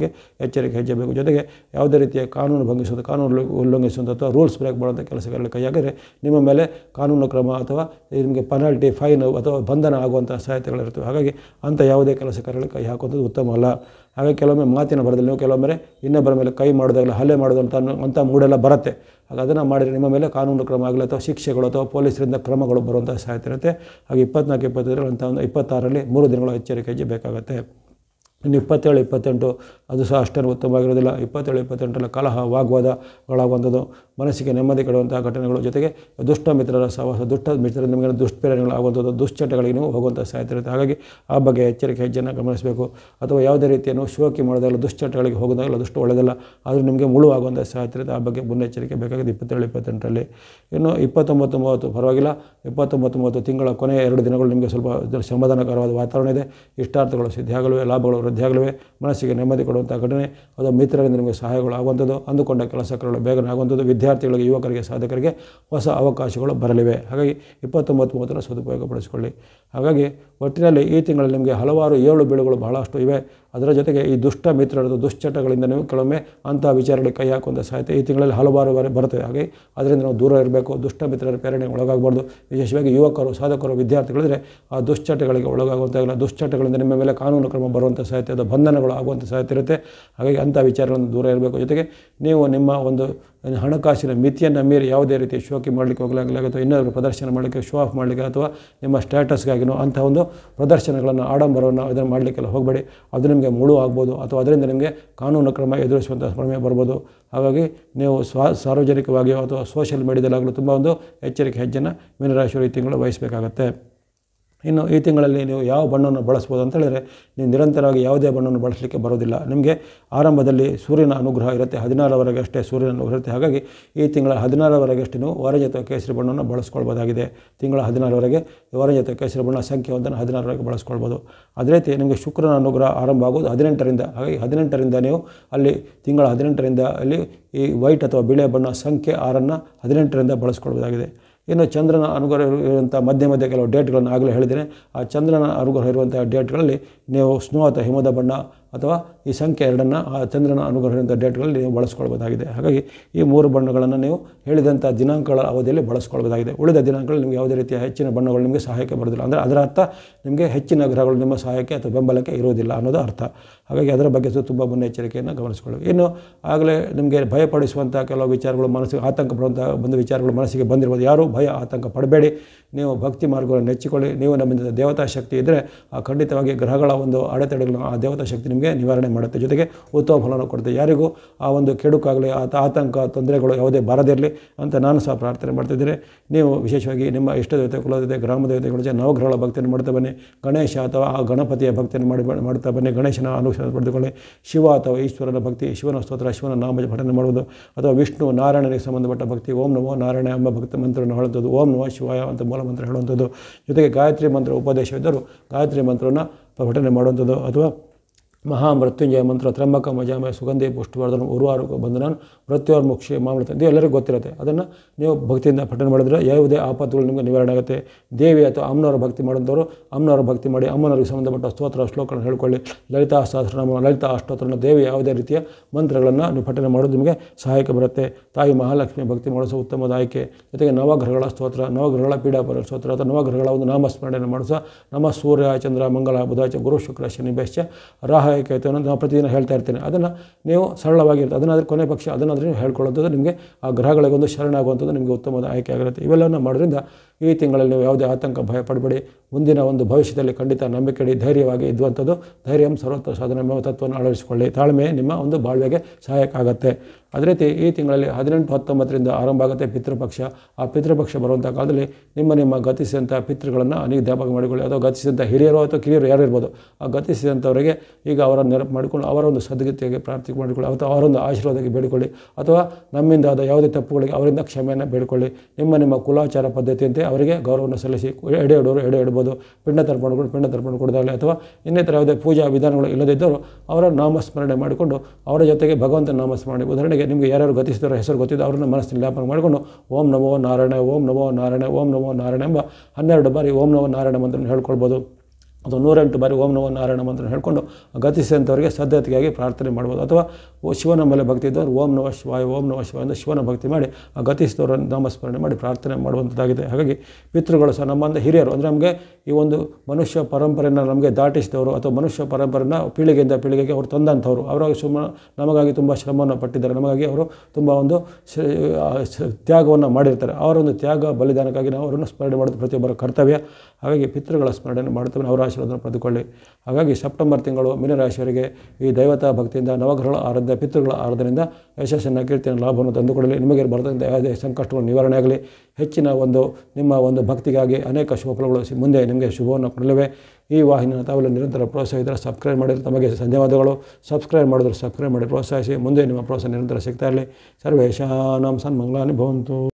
ಬಗ್ಗೆ ಎಚ್ಚರಿಕೆ ಹೆಜ್ಜೆ ಬೇಕು. ಜೊತೆಗೆ ಯಾವುದೇ ರೀತಿಯ ಕಾನೂನು ಭಂಗಿಸೋದು, ಕಾನೂನು ಉಲ್ಲಂಘಿಸುವಂಥ ಅಥವಾ ರೂಲ್ಸ್ ಬ್ರೇಕ್ ಮಾಡುವಂಥ ಕೆಲಸಗಳಲ್ಲಿ ಕೈ ಹಾಕಿದರೆ ನಿಮ್ಮ ಮೇಲೆ ಕಾನೂನು ಕ್ರಮ ಅಥವಾ ನಿಮಗೆ ಪೆನಾಲ್ಟಿ, ಫೈನ್ ಅಥವಾ ಬಂಧನ ಆಗುವಂಥ ಸಾಧ್ಯತೆಗಳಿರ್ತವೆ. ಹಾಗಾಗಿ ಅಂಥ ಯಾವುದೇ ಕೆಲಸ ಕಾರ್ಯಗಳಿಗೆ ಕೈ ಹಾಕುವಂಥದ್ದು ಉತ್ತಮ ಅಲ್ಲ. ಹಾಗಾಗಿ ಕೆಲವೊಮ್ಮೆ ಮಾತಿನ ಬರದಲ್ಲಿ ನೀವು ಕೆಲವೊಮ್ಮೆ ಇನ್ನೊಬ್ಬರ ಮೇಲೆ ಕೈ ಮಾಡೋದಾಗಲಿ, ಹಲ್ಲೆ ಮಾಡೋದಂತ ಅಂಥ ಮೂಡೆಲ್ಲ ಬರುತ್ತೆ. ಹಾಗೆ ಅದನ್ನು ಮಾಡಿದರೆ ನಿಮ್ಮ ಮೇಲೆ ಕಾನೂನು ಕ್ರಮ ಆಗಲಿ ಅಥವಾ ಶಿಕ್ಷೆಗಳು ಅಥವಾ ಪೊಲೀಸರಿಂದ ಕ್ರಮಗಳು ಬರುವಂಥ ಸಾಧ್ಯತೆ ಇರುತ್ತೆ. ಹಾಗೆ ಇಪ್ಪತ್ನಾಲ್ಕು ಇಪ್ಪತ್ತೈದರಲ್ಲಿ ಅಂತ ಒಂದು ಇಪ್ಪತ್ತಾರರಲ್ಲಿ ಮೂರು ದಿನಗಳ ಎಚ್ಚರಿಕೆ ಹೆಜ್ಜೆ ಬೇಕಾಗುತ್ತೆ. ಇನ್ನು ಇಪ್ಪತ್ತೇಳು ಇಪ್ಪತ್ತೆಂಟು ಅದು ಸಹ ಅಷ್ಟೇನು ಉತ್ತಮವಾಗಿರೋದಿಲ್ಲ. ಇಪ್ಪತ್ತೇಳು ಇಪ್ಪತ್ತೆಂಟರಲ್ಲಿ ಕಲಹ, ವಾಗ್ವಾದಗಳಾಗುವಂಥದ್ದು, ಮನಸ್ಸಿಗೆ ನೆಮ್ಮದಿ ಕೆಡುವಂಥ ಘಟನೆಗಳು, ಜೊತೆಗೆ ದುಷ್ಟ ಮಿತ್ರರ ಸಹವಾಸ, ದುಷ್ಟ ಮಿತ್ರರ ನಿಮಗೆ ದುಷ್ಪ್ರೇರಣೆಗಳಾಗುವಂಥದ್ದು, ದುಶ್ಚಟಗಳಿಗೆ ನೀವು ಹೋಗುವಂಥ ಸಾಧ್ಯತೆ ಇರುತ್ತೆ. ಹಾಗಾಗಿ ಆ ಬಗ್ಗೆ ಎಚ್ಚರಿಕೆ ಹೆಜ್ಜೆಯನ್ನು ಗಮನಿಸಬೇಕು. ಅಥವಾ ಯಾವುದೇ ರೀತಿಯನ್ನು ಶೋಕಿ ಮಾಡೋದಾಗಲ್ಲ, ದುಶ್ಚಟಗಳಿಗೆ ಹೋಗೋದಾಗಲ್ಲ, ದುಷ್ಟ ಒಳ್ಳೆಯದಲ್ಲ, ಆದರೂ ನಿಮಗೆ ಮುಳುವಾಗುವಂಥ ಸಾಧ್ಯತೆ ಇರುತ್ತೆ. ಆ ಬಗ್ಗೆ ಮುನ್ನೆಚ್ಚರಿಕೆ ಬೇಕಾಗಿದೆ ಇಪ್ಪತ್ತೇಳು ಇಪ್ಪತ್ತೆಂಟರಲ್ಲಿ. ಇನ್ನು ಇಪ್ಪತ್ತೊಂಬತ್ತು ಮೂವತ್ತು ಪರವಾಗಿಲ್ಲ. ಇಪ್ಪತ್ತೊಂಬತ್ತು ಮೂವತ್ತು ತಿಂಗಳ ಕೊನೆಯ ಎರಡು ದಿನಗಳು ನಿಮಗೆ ಸ್ವಲ್ಪ ಸಮಾಧಾನಕರವಾದ ವಾತಾವರಣ ಇದೆ. ಇಷ್ಟಾರ್ಥಗಳು ಸಿದ್ಧಿಯಾಗಲಿವೆ, ಲಾಭಗಳು ವೃದ್ಧಿಯಾಗಲಿವೆ, ಮನಸ್ಸಿಗೆ ನೆಮ್ಮದಿ ಕೊಡುವಂಥ ಘಟನೆ ಅಥವಾ ಮಿತ್ರರಿಂದ ನಿಮಗೆ ಸಹಾಯಗಳು ಆಗುವಂಥದ್ದು, ಅಂದುಕೊಂಡ ಕೆಲಸಗಳು ಬೇಗನೆ ಆಗುವಂಥದ್ದು, ವಿದ್ಯಾರ್ಥಿಗಳಿಗೆ, ಯುವಕರಿಗೆ, ಸಾಧಕರಿಗೆ ಹೊಸ ಅವಕಾಶಗಳು ಬರಲಿವೆ. ಹಾಗಾಗಿ ಇಪ್ಪತ್ತೊಂಬತ್ತು ಮೂವತ್ತನ್ನು ಸದುಪಯೋಗಪಡಿಸಿಕೊಳ್ಳಿ. ಹಾಗಾಗಿ ಒಟ್ಟಿನಲ್ಲಿ ಈ ತಿಂಗಳಲ್ಲಿ ನಿಮಗೆ ಹಲವಾರು ಏಳು ಬೀಳುಗಳು ಬಹಳಷ್ಟು ಇವೆ. ಅದರ ಜೊತೆಗೆ ಈ ದುಷ್ಟ ಮಿತ್ರರದು ದುಶ್ಚಟಗಳಿಂದ ನೀವು ಕೆಲವೊಮ್ಮೆ ಅಂಥ ವಿಚಾರಗಳಿಗೆ ಕೈ ಹಾಕುವಂಥ ಸಾಧ್ಯತೆ ಈ ತಿಂಗಳಲ್ಲಿ ಹಲವಾರು ಬಾರಿ ಬರ್ತದೆ. ಹಾಗೆ ಅದರಿಂದ ನಾವು ದೂರ ಇರಬೇಕು. ದುಷ್ಟ ಮಿತ್ರರ ಪ್ರೇರಣೆಗೆ ಒಳಗಾಗಬಾರ್ದು. ವಿಶೇಷವಾಗಿ ಯುವಕರು, ಸಾಧಕರು, ವಿದ್ಯಾರ್ಥಿಗಳಿದ್ರೆ ಆ ದುಶ್ಚಟಗಳಿಗೆ ಒಳಗಾಗುವಂತಾಗಿಲ್ಲ. ದುಶ್ಚಟಗಳಿಂದ ನಿಮ್ಮ ಮೇಲೆ ಕಾನೂನು ಕ್ರಮ ಬರುವಂಥ ಸಾಧ್ಯತೆ, ಅದು ಬಂಧನಗಳು ಆಗುವಂಥ ಸಾಧ್ಯತೆ ಇರುತ್ತೆ. ಹಾಗಾಗಿ ಅಂಥ ವಿಚಾರಗಳನ್ನು ದೂರ ಇರಬೇಕು. ಜೊತೆಗೆ ನೀವು ನಿಮ್ಮ ಒಂದು ಹಣಕಾಸಿನ ಮಿತಿಯನ್ನು ಮೀರಿ ಯಾವುದೇ ರೀತಿ ಶೋಕಿ ಮಾಡಲಿಕ್ಕೆ ಹೋಗಲಾಗಲಿ ಅಥವಾ ಇನ್ನೊಂದು ಪ್ರದರ್ಶನ ಮಾಡಲಿಕ್ಕೆ, ಶೋ ಆಫ್ ಮಾಡಲಿಕ್ಕೆ ಅಥವಾ ನಿಮ್ಮ ಸ್ಟೇಟಸ್ಗಾಗಿನೋ ಅಂಥ ಒಂದು ಪ್ರದರ್ಶನಗಳನ್ನು, ಆಡಂಬರವನ್ನು ಇದನ್ನು ಮಾಡಲಿಕ್ಕೆಲ್ಲ ಹೋಗಬೇಡಿ. ಅದು ನಿಮಗೆ ಮುಳು ಆಗ್ಬೋದು ಅಥವಾ ಅದರಿಂದ ನಿಮಗೆ ಕಾನೂನು ಕ್ರಮ ಎದುರಿಸುವಂಥ ಪ್ರಮೇಯ ಬರ್ಬೋದು. ಹಾಗಾಗಿ ನೀವು ಸ್ವ ಸಾರ್ವಜನಿಕವಾಗಿಯೋ ಅಥವಾ ಸೋಷಿಯಲ್ ಮೀಡಿಯಾದಲ್ಲಾಗಲೂ ತುಂಬ ಒಂದು ಎಚ್ಚರಿಕೆ ಹೆಜ್ಜೆಯನ್ನು ಮೀನರಾಶಿಯವರು ಈ ತಿಂಗಳು ವಹಿಸಬೇಕಾಗತ್ತೆ. ಇನ್ನು ಈ ತಿಂಗಳಲ್ಲಿ ನೀವು ಯಾವ ಬಣ್ಣವನ್ನು ಬಳಸ್ಬೋದು ಅಂತ ಹೇಳಿದರೆ, ನೀವು ನಿರಂತರವಾಗಿ ಯಾವುದೇ ಬಣ್ಣವನ್ನು ಬಳಸಲಿಕ್ಕೆ ಬರೋದಿಲ್ಲ. ನಿಮಗೆ ಆರಂಭದಲ್ಲಿ ಸೂರ್ಯನ ಅನುಗ್ರಹ ಇರುತ್ತೆ, ಹದಿನಾರವರೆಗೆ ಅಷ್ಟೇ ಸೂರ್ಯನ ಅನುಗ್ರಹ ಇರುತ್ತೆ. ಹಾಗಾಗಿ ಈ ತಿಂಗಳ ಹದಿನಾರವರೆಗೆ ಅಷ್ಟೇ ನೀವು ಆರೆಂಜ್ ಅಥವಾ ಕೇಸರಿ ಬಣ್ಣವನ್ನು ಬಳಸ್ಕೊಳ್ಬೋದಾಗಿದೆ. ತಿಂಗಳ ಹದಿನಾರವರೆಗೆ ಆರೆಂಜ್ ಅಥವಾ ಕೇಸರಿ ಬಣ್ಣ ಸಂಖ್ಯೆಯೊಂದನ್ನು ಹದಿನಾರವರೆಗೆ ಬಳಸ್ಕೊಳ್ಬೋದು. ಅದೇ ರೀತಿ ನಿಮಗೆ ಶುಕ್ರನ ಅನುಗ್ರಹ ಆರಂಭ ಆಗೋದು ಹದಿನೆಂಟರಿಂದ. ಹಾಗಾಗಿ ಹದಿನೆಂಟರಿಂದ ನೀವು ಅಲ್ಲಿ ತಿಂಗಳ ಹದಿನೆಂಟರಿಂದ ಅಲ್ಲಿ ಈ ವೈಟ್ ಅಥವಾ ಬಿಳೆ ಬಣ್ಣ ಸಂಖ್ಯೆ ಆರನ್ನು ಹದಿನೆಂಟರಿಂದ ಬಳಸ್ಕೊಳ್ಬೋದಾಗಿದೆ. ಇನ್ನು ಚಂದ್ರನ ಅನುಗ್ರಹ ಇರುವಂಥ ಮಧ್ಯ ಮಧ್ಯ ಕೆಲವು ಡೇಟ್ಗಳನ್ನು ಆಗಲೇ ಹೇಳಿದ್ದೇನೆ. ಆ ಚಂದ್ರನ ಅನುಗ್ರಹ ಇರುವಂಥ ಡೇಟ್ಗಳಲ್ಲಿ ನೀವು ಸ್ನೋ ಅಥವಾ ಹಿಮದ ಬಣ್ಣ ಅಥವಾ ಈ ಸಂಖ್ಯೆ ಎರಡನ್ನು ಆ ಚಂದ್ರನ ಅನುಗ್ರಹ ಇರುವಂಥ ಡೇಟ್ಗಳಲ್ಲಿ ನೀವು ಬಳಸ್ಕೊಳ್ಬೋದಾಗಿದೆ. ಹಾಗಾಗಿ ಈ ಮೂರು ಬಣ್ಣಗಳನ್ನು ನೀವು ಹೇಳಿದಂಥ ದಿನಾಂಕಗಳ ಅವಧಿಯಲ್ಲಿ ಬಳಸ್ಕೊಳ್ಬೋದಾಗಿದೆ. ಉಳಿದ ದಿನಾಂಕಗಳಲ್ಲಿ ನಿಮಗೆ ಯಾವುದೇ ರೀತಿಯ ಹೆಚ್ಚಿನ ಬಣ್ಣಗಳು ನಿಮಗೆ ಸಹಾಯಕ್ಕೆ ಬರೋದಿಲ್ಲ. ಅಂದರೆ ಅದರ ಅರ್ಥ ನಿಮಗೆ ಹೆಚ್ಚಿನ ಗ್ರಹಗಳು ನಿಮ್ಮ ಸಹಾಯಕ್ಕೆ ಅಥವಾ ಬೆಂಬಲಕ್ಕೆ ಇರುವುದಿಲ್ಲ ಅನ್ನೋದು ಅರ್ಥ. ಹಾಗಾಗಿ ಅದರ ಬಗ್ಗೆ ತುಂಬ ಮುನ್ನೆಚ್ಚರಿಕೆಯನ್ನು ಗಮನಿಸಿಕೊಳ್ಳಿ. ಇನ್ನು ಆಗಲೇ ನಿಮಗೆ ಭಯಪಡಿಸುವಂಥ ಕೆಲವು ವಿಚಾರಗಳು, ಮನಸ್ಸಿಗೆ ಆತಂಕ ಪಡುವಂಥ ಬಂದ ವಿಚಾರಗಳು ಮನಸ್ಸಿಗೆ ಬಂದಿರ್ಬೋದು. ಯಾರೂ ಭಯ ಆತಂಕ ಪಡಬೇಡಿ. ನೀವು ಭಕ್ತಿ ಮಾರ್ಗವನ್ನು ನೆಚ್ಚಿಕೊಳ್ಳಿ. ನೀವು ನಮ್ಮಿಂದ ದೇವತಾ ಶಕ್ತಿ ಇದ್ದರೆ ಆ ಖಂಡಿತವಾಗಿ ಗ್ರಹಗಳ ಒಂದು ಅಡೆತಡೆಗಳನ್ನು ಆ ದೇವತಾ ಶಕ್ತಿ ನಿಮಗೆ ನಿವಾರಣೆ ಮಾಡುತ್ತೆ. ಜೊತೆಗೆ ಉತ್ತಮ ಫಲವನ್ನು ಕೊಡುತ್ತೆ. ಯಾರಿಗೂ ಆ ಒಂದು ಕೆಡುಕಾಗಲಿ ಆತ ಆತಂಕ ತೊಂದರೆಗಳು ಯಾವುದೇ ಬಾರದಿರಲಿ ಅಂತ ನಾನು ಸಹ ಪ್ರಾರ್ಥನೆ ಮಾಡ್ತಿದ್ದೇನೆ. ನೀವು ವಿಶೇಷವಾಗಿ ನಿಮ್ಮ ಇಷ್ಟ ದೇವತೆ, ಕುಲದೇವತೆ, ಗ್ರಾಮ ದೇವತೆಗಳ ಜೊತೆ ನವಗ್ರಹಗಳ ಭಕ್ತಿಯನ್ನು ಮಾಡ್ತಾ ಬನ್ನಿ. ಗಣೇಶ ಅಥವಾ ಆ ಗಣಪತಿಯ ಭಕ್ತಿಯನ್ನು ಮಾಡಿ ಮಾಡ್ತಾ ಬನ್ನಿ. ಗಣೇಶನ ಅನುಸರಣೆ ಪಡೆದುಕೊಳ್ಳಿ. ಶಿವ ಅಥವಾ ಈಶ್ವರನ ಭಕ್ತಿ, ಶಿವನ ಸ್ತೋತ್ರ, ಶಿವನ ನಾಮ ಪಠನೆ ಮಾಡುವುದು ಅಥವಾ ವಿಷ್ಣು ನಾರಾಯಣನಿಗೆ ಸಂಬಂಧಪಟ್ಟ ಭಕ್ತಿ, ಓಂ ನಮೋ ನಾರಾಯಣ ಎಂಬ ಭಕ್ತಿ ಮಂತ್ರವನ್ನು ಹೇಳುವಂಥದ್ದು, ಓಂ ನಮೋ ಶಿವಾಯ ಅಂತ ಮೂಲ ಮಂತ್ರ ಹೇಳುವಂಥದ್ದು. ಜೊತೆಗೆ ಗಾಯತ್ರಿ ಮಂತ್ರ ಉಪದೇಶವಿದ್ದರೂ ಗಾಯತ್ರಿ ಮಂತ್ರವನ್ನು ಪಠನೆ ಮಾಡುವಂಥದ್ದು ಅಥವಾ ಮಹಾಮೃತ್ಯುಂಜಯ ಮಂತ್ರ, ತ್ರ್ಯಂಬಕ ಮಜಾಮಯ ಸುಗಂಧಿ ಪುಷ್ಟಿವರ್ಧನ ಉರ್ವಾರು ಬಂಧನ ಮೃತ್ಯೋರ್ಮುಕ್ಷಿ ಮಾಮೃತ, ಇದು ಎಲ್ಲರಿಗೂ ಗೊತ್ತಿರುತ್ತೆ. ಅದನ್ನು ನೀವು ಭಕ್ತಿಯಿಂದ ಪಠನೆ ಮಾಡಿದ್ರೆ ಯಾವುದೇ ಆಪತ್ತುಗಳು ನಿಮಗೆ ನಿವಾರಣೆ ಆಗುತ್ತೆ. ದೇವಿ ಅಥವಾ ಅಮ್ಮನವರ ಭಕ್ತಿ ಮಾಡುವಂಥವರು ಅಮ್ಮನವರ ಭಕ್ತಿ ಮಾಡಿ ಅಮ್ಮನವರಿಗೆ ಸಂಬಂಧಪಟ್ಟ ಸ್ತೋತ್ರ ಶ್ಲೋಕಗಳನ್ನು ಹೇಳ್ಕೊಳ್ಳಿ. ಲಲಿತಾ ಸಹಸ್ರನಾಮ, ಲಲಿತಾ ಅಷ್ಟೋತ್ತರನ, ದೇವಿ ಯಾವುದೇ ರೀತಿಯ ಮಂತ್ರಗಳನ್ನು ನೀವು ಪಠನೆ ಮಾಡೋದು ನಿಮಗೆ ಸಹಾಯಕ್ಕೆ ಬರುತ್ತೆ. ತಾಯಿ ಮಹಾಲಕ್ಷ್ಮಿ ಭಕ್ತಿ ಮಾಡಿಸೋ ಉತ್ತಮದ ಆಯ್ಕೆ. ಜೊತೆಗೆ ನವಗ್ರಹಗಳ ಸ್ತೋತ್ರ, ನವಗ್ರಹಗಳ ಪೀಡಾಪರ ಸ್ತೋತ್ರ ಅಥವಾ ನವಗ್ರಹಗಳ ಒಂದು ನಾಮಸ್ಮರಣೆಯನ್ನು ಮಾಡಿಸೋ ನಮ ಸೂರ್ಯ ಚಂದ್ರ ಮಂಗಳ ಬುಧಾಚ ಗುರು ಶುಕ್ರ ಶನಿ ಬೆಶ್ಚ ರಾಹ ಏಕೈತವನ್ನು ನಾವು ಪ್ರತಿದಿನ ಹೇಳ್ತಾ ಇರ್ತೀನಿ. ಅದನ್ನು ನೀವು ಸರಳವಾಗಿರುತ್ತೆ. ಅದನ್ನಾದರೆ ಕೊನೆ ಪಕ್ಷ ಅದನ್ನಾದರೆ ನೀವು ಹೇಳ್ಕೊಳ್ಳೋಂಥದ್ದು ನಿಮಗೆ ಆ ಗ್ರಹಗಳಿಗೊಂದು ಶರಣಾಗುವಂಥದ್ದು ನಿಮಗೆ ಉತ್ತಮವಾದ ಆಯ್ಕೆ ಆಗಿರುತ್ತೆ. ಇವೆಲ್ಲವನ್ನು ಮಾಡೋದ್ರಿಂದ ಈ ತಿಂಗಳಲ್ಲಿ ನೀವು ಯಾವುದೇ ಆತಂಕ ಭಯ ಪಡಬೇಡಿ. ಮುಂದಿನ ಒಂದು ಭವಿಷ್ಯದಲ್ಲಿ ಖಂಡಿತ ನಂಬಿಕೆ ಇಡಿ, ಧೈರ್ಯವಾಗಿ ಇದ್ದುವಂಥದ್ದು. ಧೈರ್ಯಂ ಸರ್ವತ್ರ ಸಾಧನೆ ಎಂಬ ತತ್ವವನ್ನು ಅಳವಡಿಸಿಕೊಳ್ಳಿ. ತಾಳ್ಮೆ ನಿಮ್ಮ ಒಂದು ಬಾಳ್ವೆಗೆ ಸಹಾಯಕ ಆಗುತ್ತೆ. ಅದೇ ರೀತಿ ಈ ತಿಂಗಳಲ್ಲಿ ಹದಿನೆಂಟು ಹತ್ತೊಂಬತ್ತರಿಂದ ಆರಂಭ ಆಗುತ್ತೆ ಪಿತೃಪಕ್ಷ. ಆ ಪಿತೃಪಕ್ಷ ಬರುವಂಥ ಕಾಲದಲ್ಲಿ ನಿಮ್ಮ ನಿಮ್ಮ ಗತಿಸಿದಂಥ ಪಿತೃಗಳನ್ನು ಅನೇಕ ಜ್ಞಾಪಕ ಮಾಡಿಕೊಳ್ಳಿ. ಅಥವಾ ಗತಿಸಿದಂಥ ಹಿರಿಯರು ಅಥವಾ ಕಿರಿಯರು ಯಾರು ಇರ್ಬೋದು, ಆ ಗತಿಸಿದಂಥವರಿಗೆ ಈಗ ಅವರ ನೆನಪು ಮಾಡಿಕೊಂಡು ಅವರ ಒಂದು ಸದ್ಗತಿಗೆ ಪ್ರಾರ್ಥನೆ ಮಾಡಿಕೊಳ್ಳಿ ಅಥವಾ ಅವರೊಂದು ಆಶೀರ್ವಾದಕ್ಕೆ ಬೇಡಿಕೊಳ್ಳಿ. ಅಥವಾ ನಮ್ಮಿಂದ ಆದ ಯಾವುದೇ ತಪ್ಪುಗಳಿಗೆ ಅವರಿಂದ ಕ್ಷಮೆಯನ್ನು ಬೇಡಿಕೊಳ್ಳಿ. ನಿಮ್ಮ ನಿಮ್ಮ ಕುಲಾಚಾರ ಪದ್ಧತಿಯಂತೆ ಅವರಿಗೆ ಗೌರವವನ್ನು ಸಲ್ಲಿಸಿ. ಎಡೆ ಇಡೋರು ಎಡೆ ಇಡ್ಬೋದು, ಪಿಂಡ ತರ್ಪಣಗಳು ಪಿಂಡ ತರ್ಪಣ ಕೊಡೋದಾಗಲಿ ಅಥವಾ ಇನ್ನಿತರ ಯಾವುದೇ ಪೂಜಾ ವಿಧಾನಗಳು ಇಲ್ಲದಿದ್ದರೂ ಅವರ ನಾಮಸ್ಮರಣೆ ಮಾಡಿಕೊಂಡು ಅವರ ಜೊತೆಗೆ ಭಗವಂತನ ನಾಮಸ್ಮರಣೆ. ಉದಾಹರಣೆಗೆ ನಿಮಗೆ ಯಾರ್ಯಾರು ಗತಿಸಿದವರ ಹೆಸರು ಗೊತ್ತಿದ್ದು ಅವರನ್ನು ಮನಸ್ಸಿನಲ್ಲಿ ಜ್ಞಾಪಕ ಮಾಡಿಕೊಂಡು ಓಂ ನಮೋ ನಾರಾಯಣ, ಓಂ ನಮೋ ನಾರಾಯಣ, ಓಂ ನಮೋ ನಾರಾಯಣ ಎಂಬ ಹನ್ನೆರಡು ಬಾರಿ ಓಂ ನಮೋ ನಾರಾಯಣ ಮಂತ್ರವನ್ನು ಹೇಳ್ಕೊಳ್ಬೋದು. ಅಥವಾ ನೂರೆಂಟು ಬಾರಿ ಓಂ ನಮೋ ನಾರಾಯಣ ಮಂತ್ರ ಹೇಳ್ಕೊಂಡು ಗತಿಸಿದಂಥವರಿಗೆ ಸದ್ಧತೆಗಾಗಿ ಪ್ರಾರ್ಥನೆ ಮಾಡ್ಬೋದು. ಅಥವಾ ಶಿವನ ಮೇಲೆ ಭಕ್ತಿ ಇದ್ದವರು ಓಂ ನಮಃ ಶಿವಾಯ ಓಂ ನಮಃ ಶಿವಾಯ ಅಂತ ಶಿವನ ಭಕ್ತಿ ಮಾಡಿ ಆ ಗತಿಸಿದವರನ್ನು ನಾಮಸ್ಮರಣೆ ಮಾಡಿ ಪ್ರಾರ್ಥನೆ ಮಾಡುವಂಥದ್ದಾಗಿದೆ. ಹಾಗಾಗಿ ಪಿತೃಗಳು ಸಹ ನಮ್ಮಂದ ಹಿರಿಯರು, ಅಂದರೆ ನಮಗೆ ಈ ಒಂದು ಮನುಷ್ಯ ಪರಂಪರೆಯನ್ನು ನಮಗೆ ದಾಟಿಸಿದವರು ಅಥವಾ ಮನುಷ್ಯ ಪರಂಪರೆಯನ್ನು ಪೀಳಿಗೆಯಿಂದ ಪೀಳಿಗೆಗೆ ಅವರು ತಂದಂಥವ್ರು. ಅವರಾಗಿ ಸುಮ್ಮ ನಮಗಾಗಿ ತುಂಬ ಶ್ರಮವನ್ನು ಪಟ್ಟಿದ್ದಾರೆ, ನಮಗಾಗಿ ಅವರು ತುಂಬ ಒಂದು ತ್ಯಾಗವನ್ನು ಮಾಡಿರ್ತಾರೆ. ಅವರ ಒಂದು ತ್ಯಾಗ ಬಲಿದಾನಕ್ಕಾಗಿ ನಾವು ಅವರನ್ನು ಸ್ಮರಣೆ ಮಾಡೋದು ಪ್ರತಿಯೊಬ್ಬರ ಕರ್ತವ್ಯ. ಹಾಗಾಗಿ ಪಿತೃಗಳ ಸ್ಮರಣೆ ಮಾಡ್ತೇವೆ, ಅವರ ಆಶೀರ್ವಾದವನ್ನು ಪಡೆದುಕೊಳ್ಳಿ. ಹಾಗಾಗಿ ಸೆಪ್ಟೆಂಬರ್ ತಿಂಗಳು ಮೀನರಾಶಿಯವರಿಗೆ ಈ ದೈವತಾ ಭಕ್ತಿಯಿಂದ ನವಗ್ರಹಗಳ ಆರಾಧನೆ ಪಿತೃಗಳ ಆರಾಧನೆಯಿಂದ ಯಶಸ್ಸನ್ನು ಕೀರ್ತಿಯನ್ನು ಲಾಭವನ್ನು ತಂದುಕೊಳ್ಳಲಿ. ನಿಮಗೆ ಬರೆದಂಥ ಯಾವುದೇ ಸಂಕಷ್ಟಗಳು ನಿವಾರಣೆ ಆಗಲಿ. ಹೆಚ್ಚಿನ ಒಂದು ನಿಮ್ಮ ಒಂದು ಭಕ್ತಿಗಾಗಿ ಅನೇಕ ಶುಭಫಲಗಳು ಮುಂದೆ ನಿಮಗೆ ಶುಭವನ್ನು ಕೊಡಲಿವೆ. ಈ ವಾಹಿನಿನ ತಾವೆಲ್ಲ ನಿರಂತರ ಪ್ರೋತ್ಸಾಹಿಸಿದರೆ ಸಬ್ಸ್ಕ್ರೈಬ್ ಮಾಡಿದರೆ ತಮಗೆ ಧನ್ಯವಾದಗಳು. ಸಬ್ಸ್ಕ್ರೈಬ್ ಮಾಡಿದ್ರೆ ಸಬ್ಸ್ಕ್ರೈಬ್ ಮಾಡಿ ಪ್ರೋತ್ಸಾಹಿಸಿ. ಮುಂದೆ ನಿಮ್ಮ ಪ್ರೋತ್ಸಾಹ ನಿರಂತರ ಸಿಗ್ತಾ ಇರಲಿ. ಸರ್ವೇಷಾಂ ಸನ್ಮಂಗಳಾನಿ ಭವಂತು.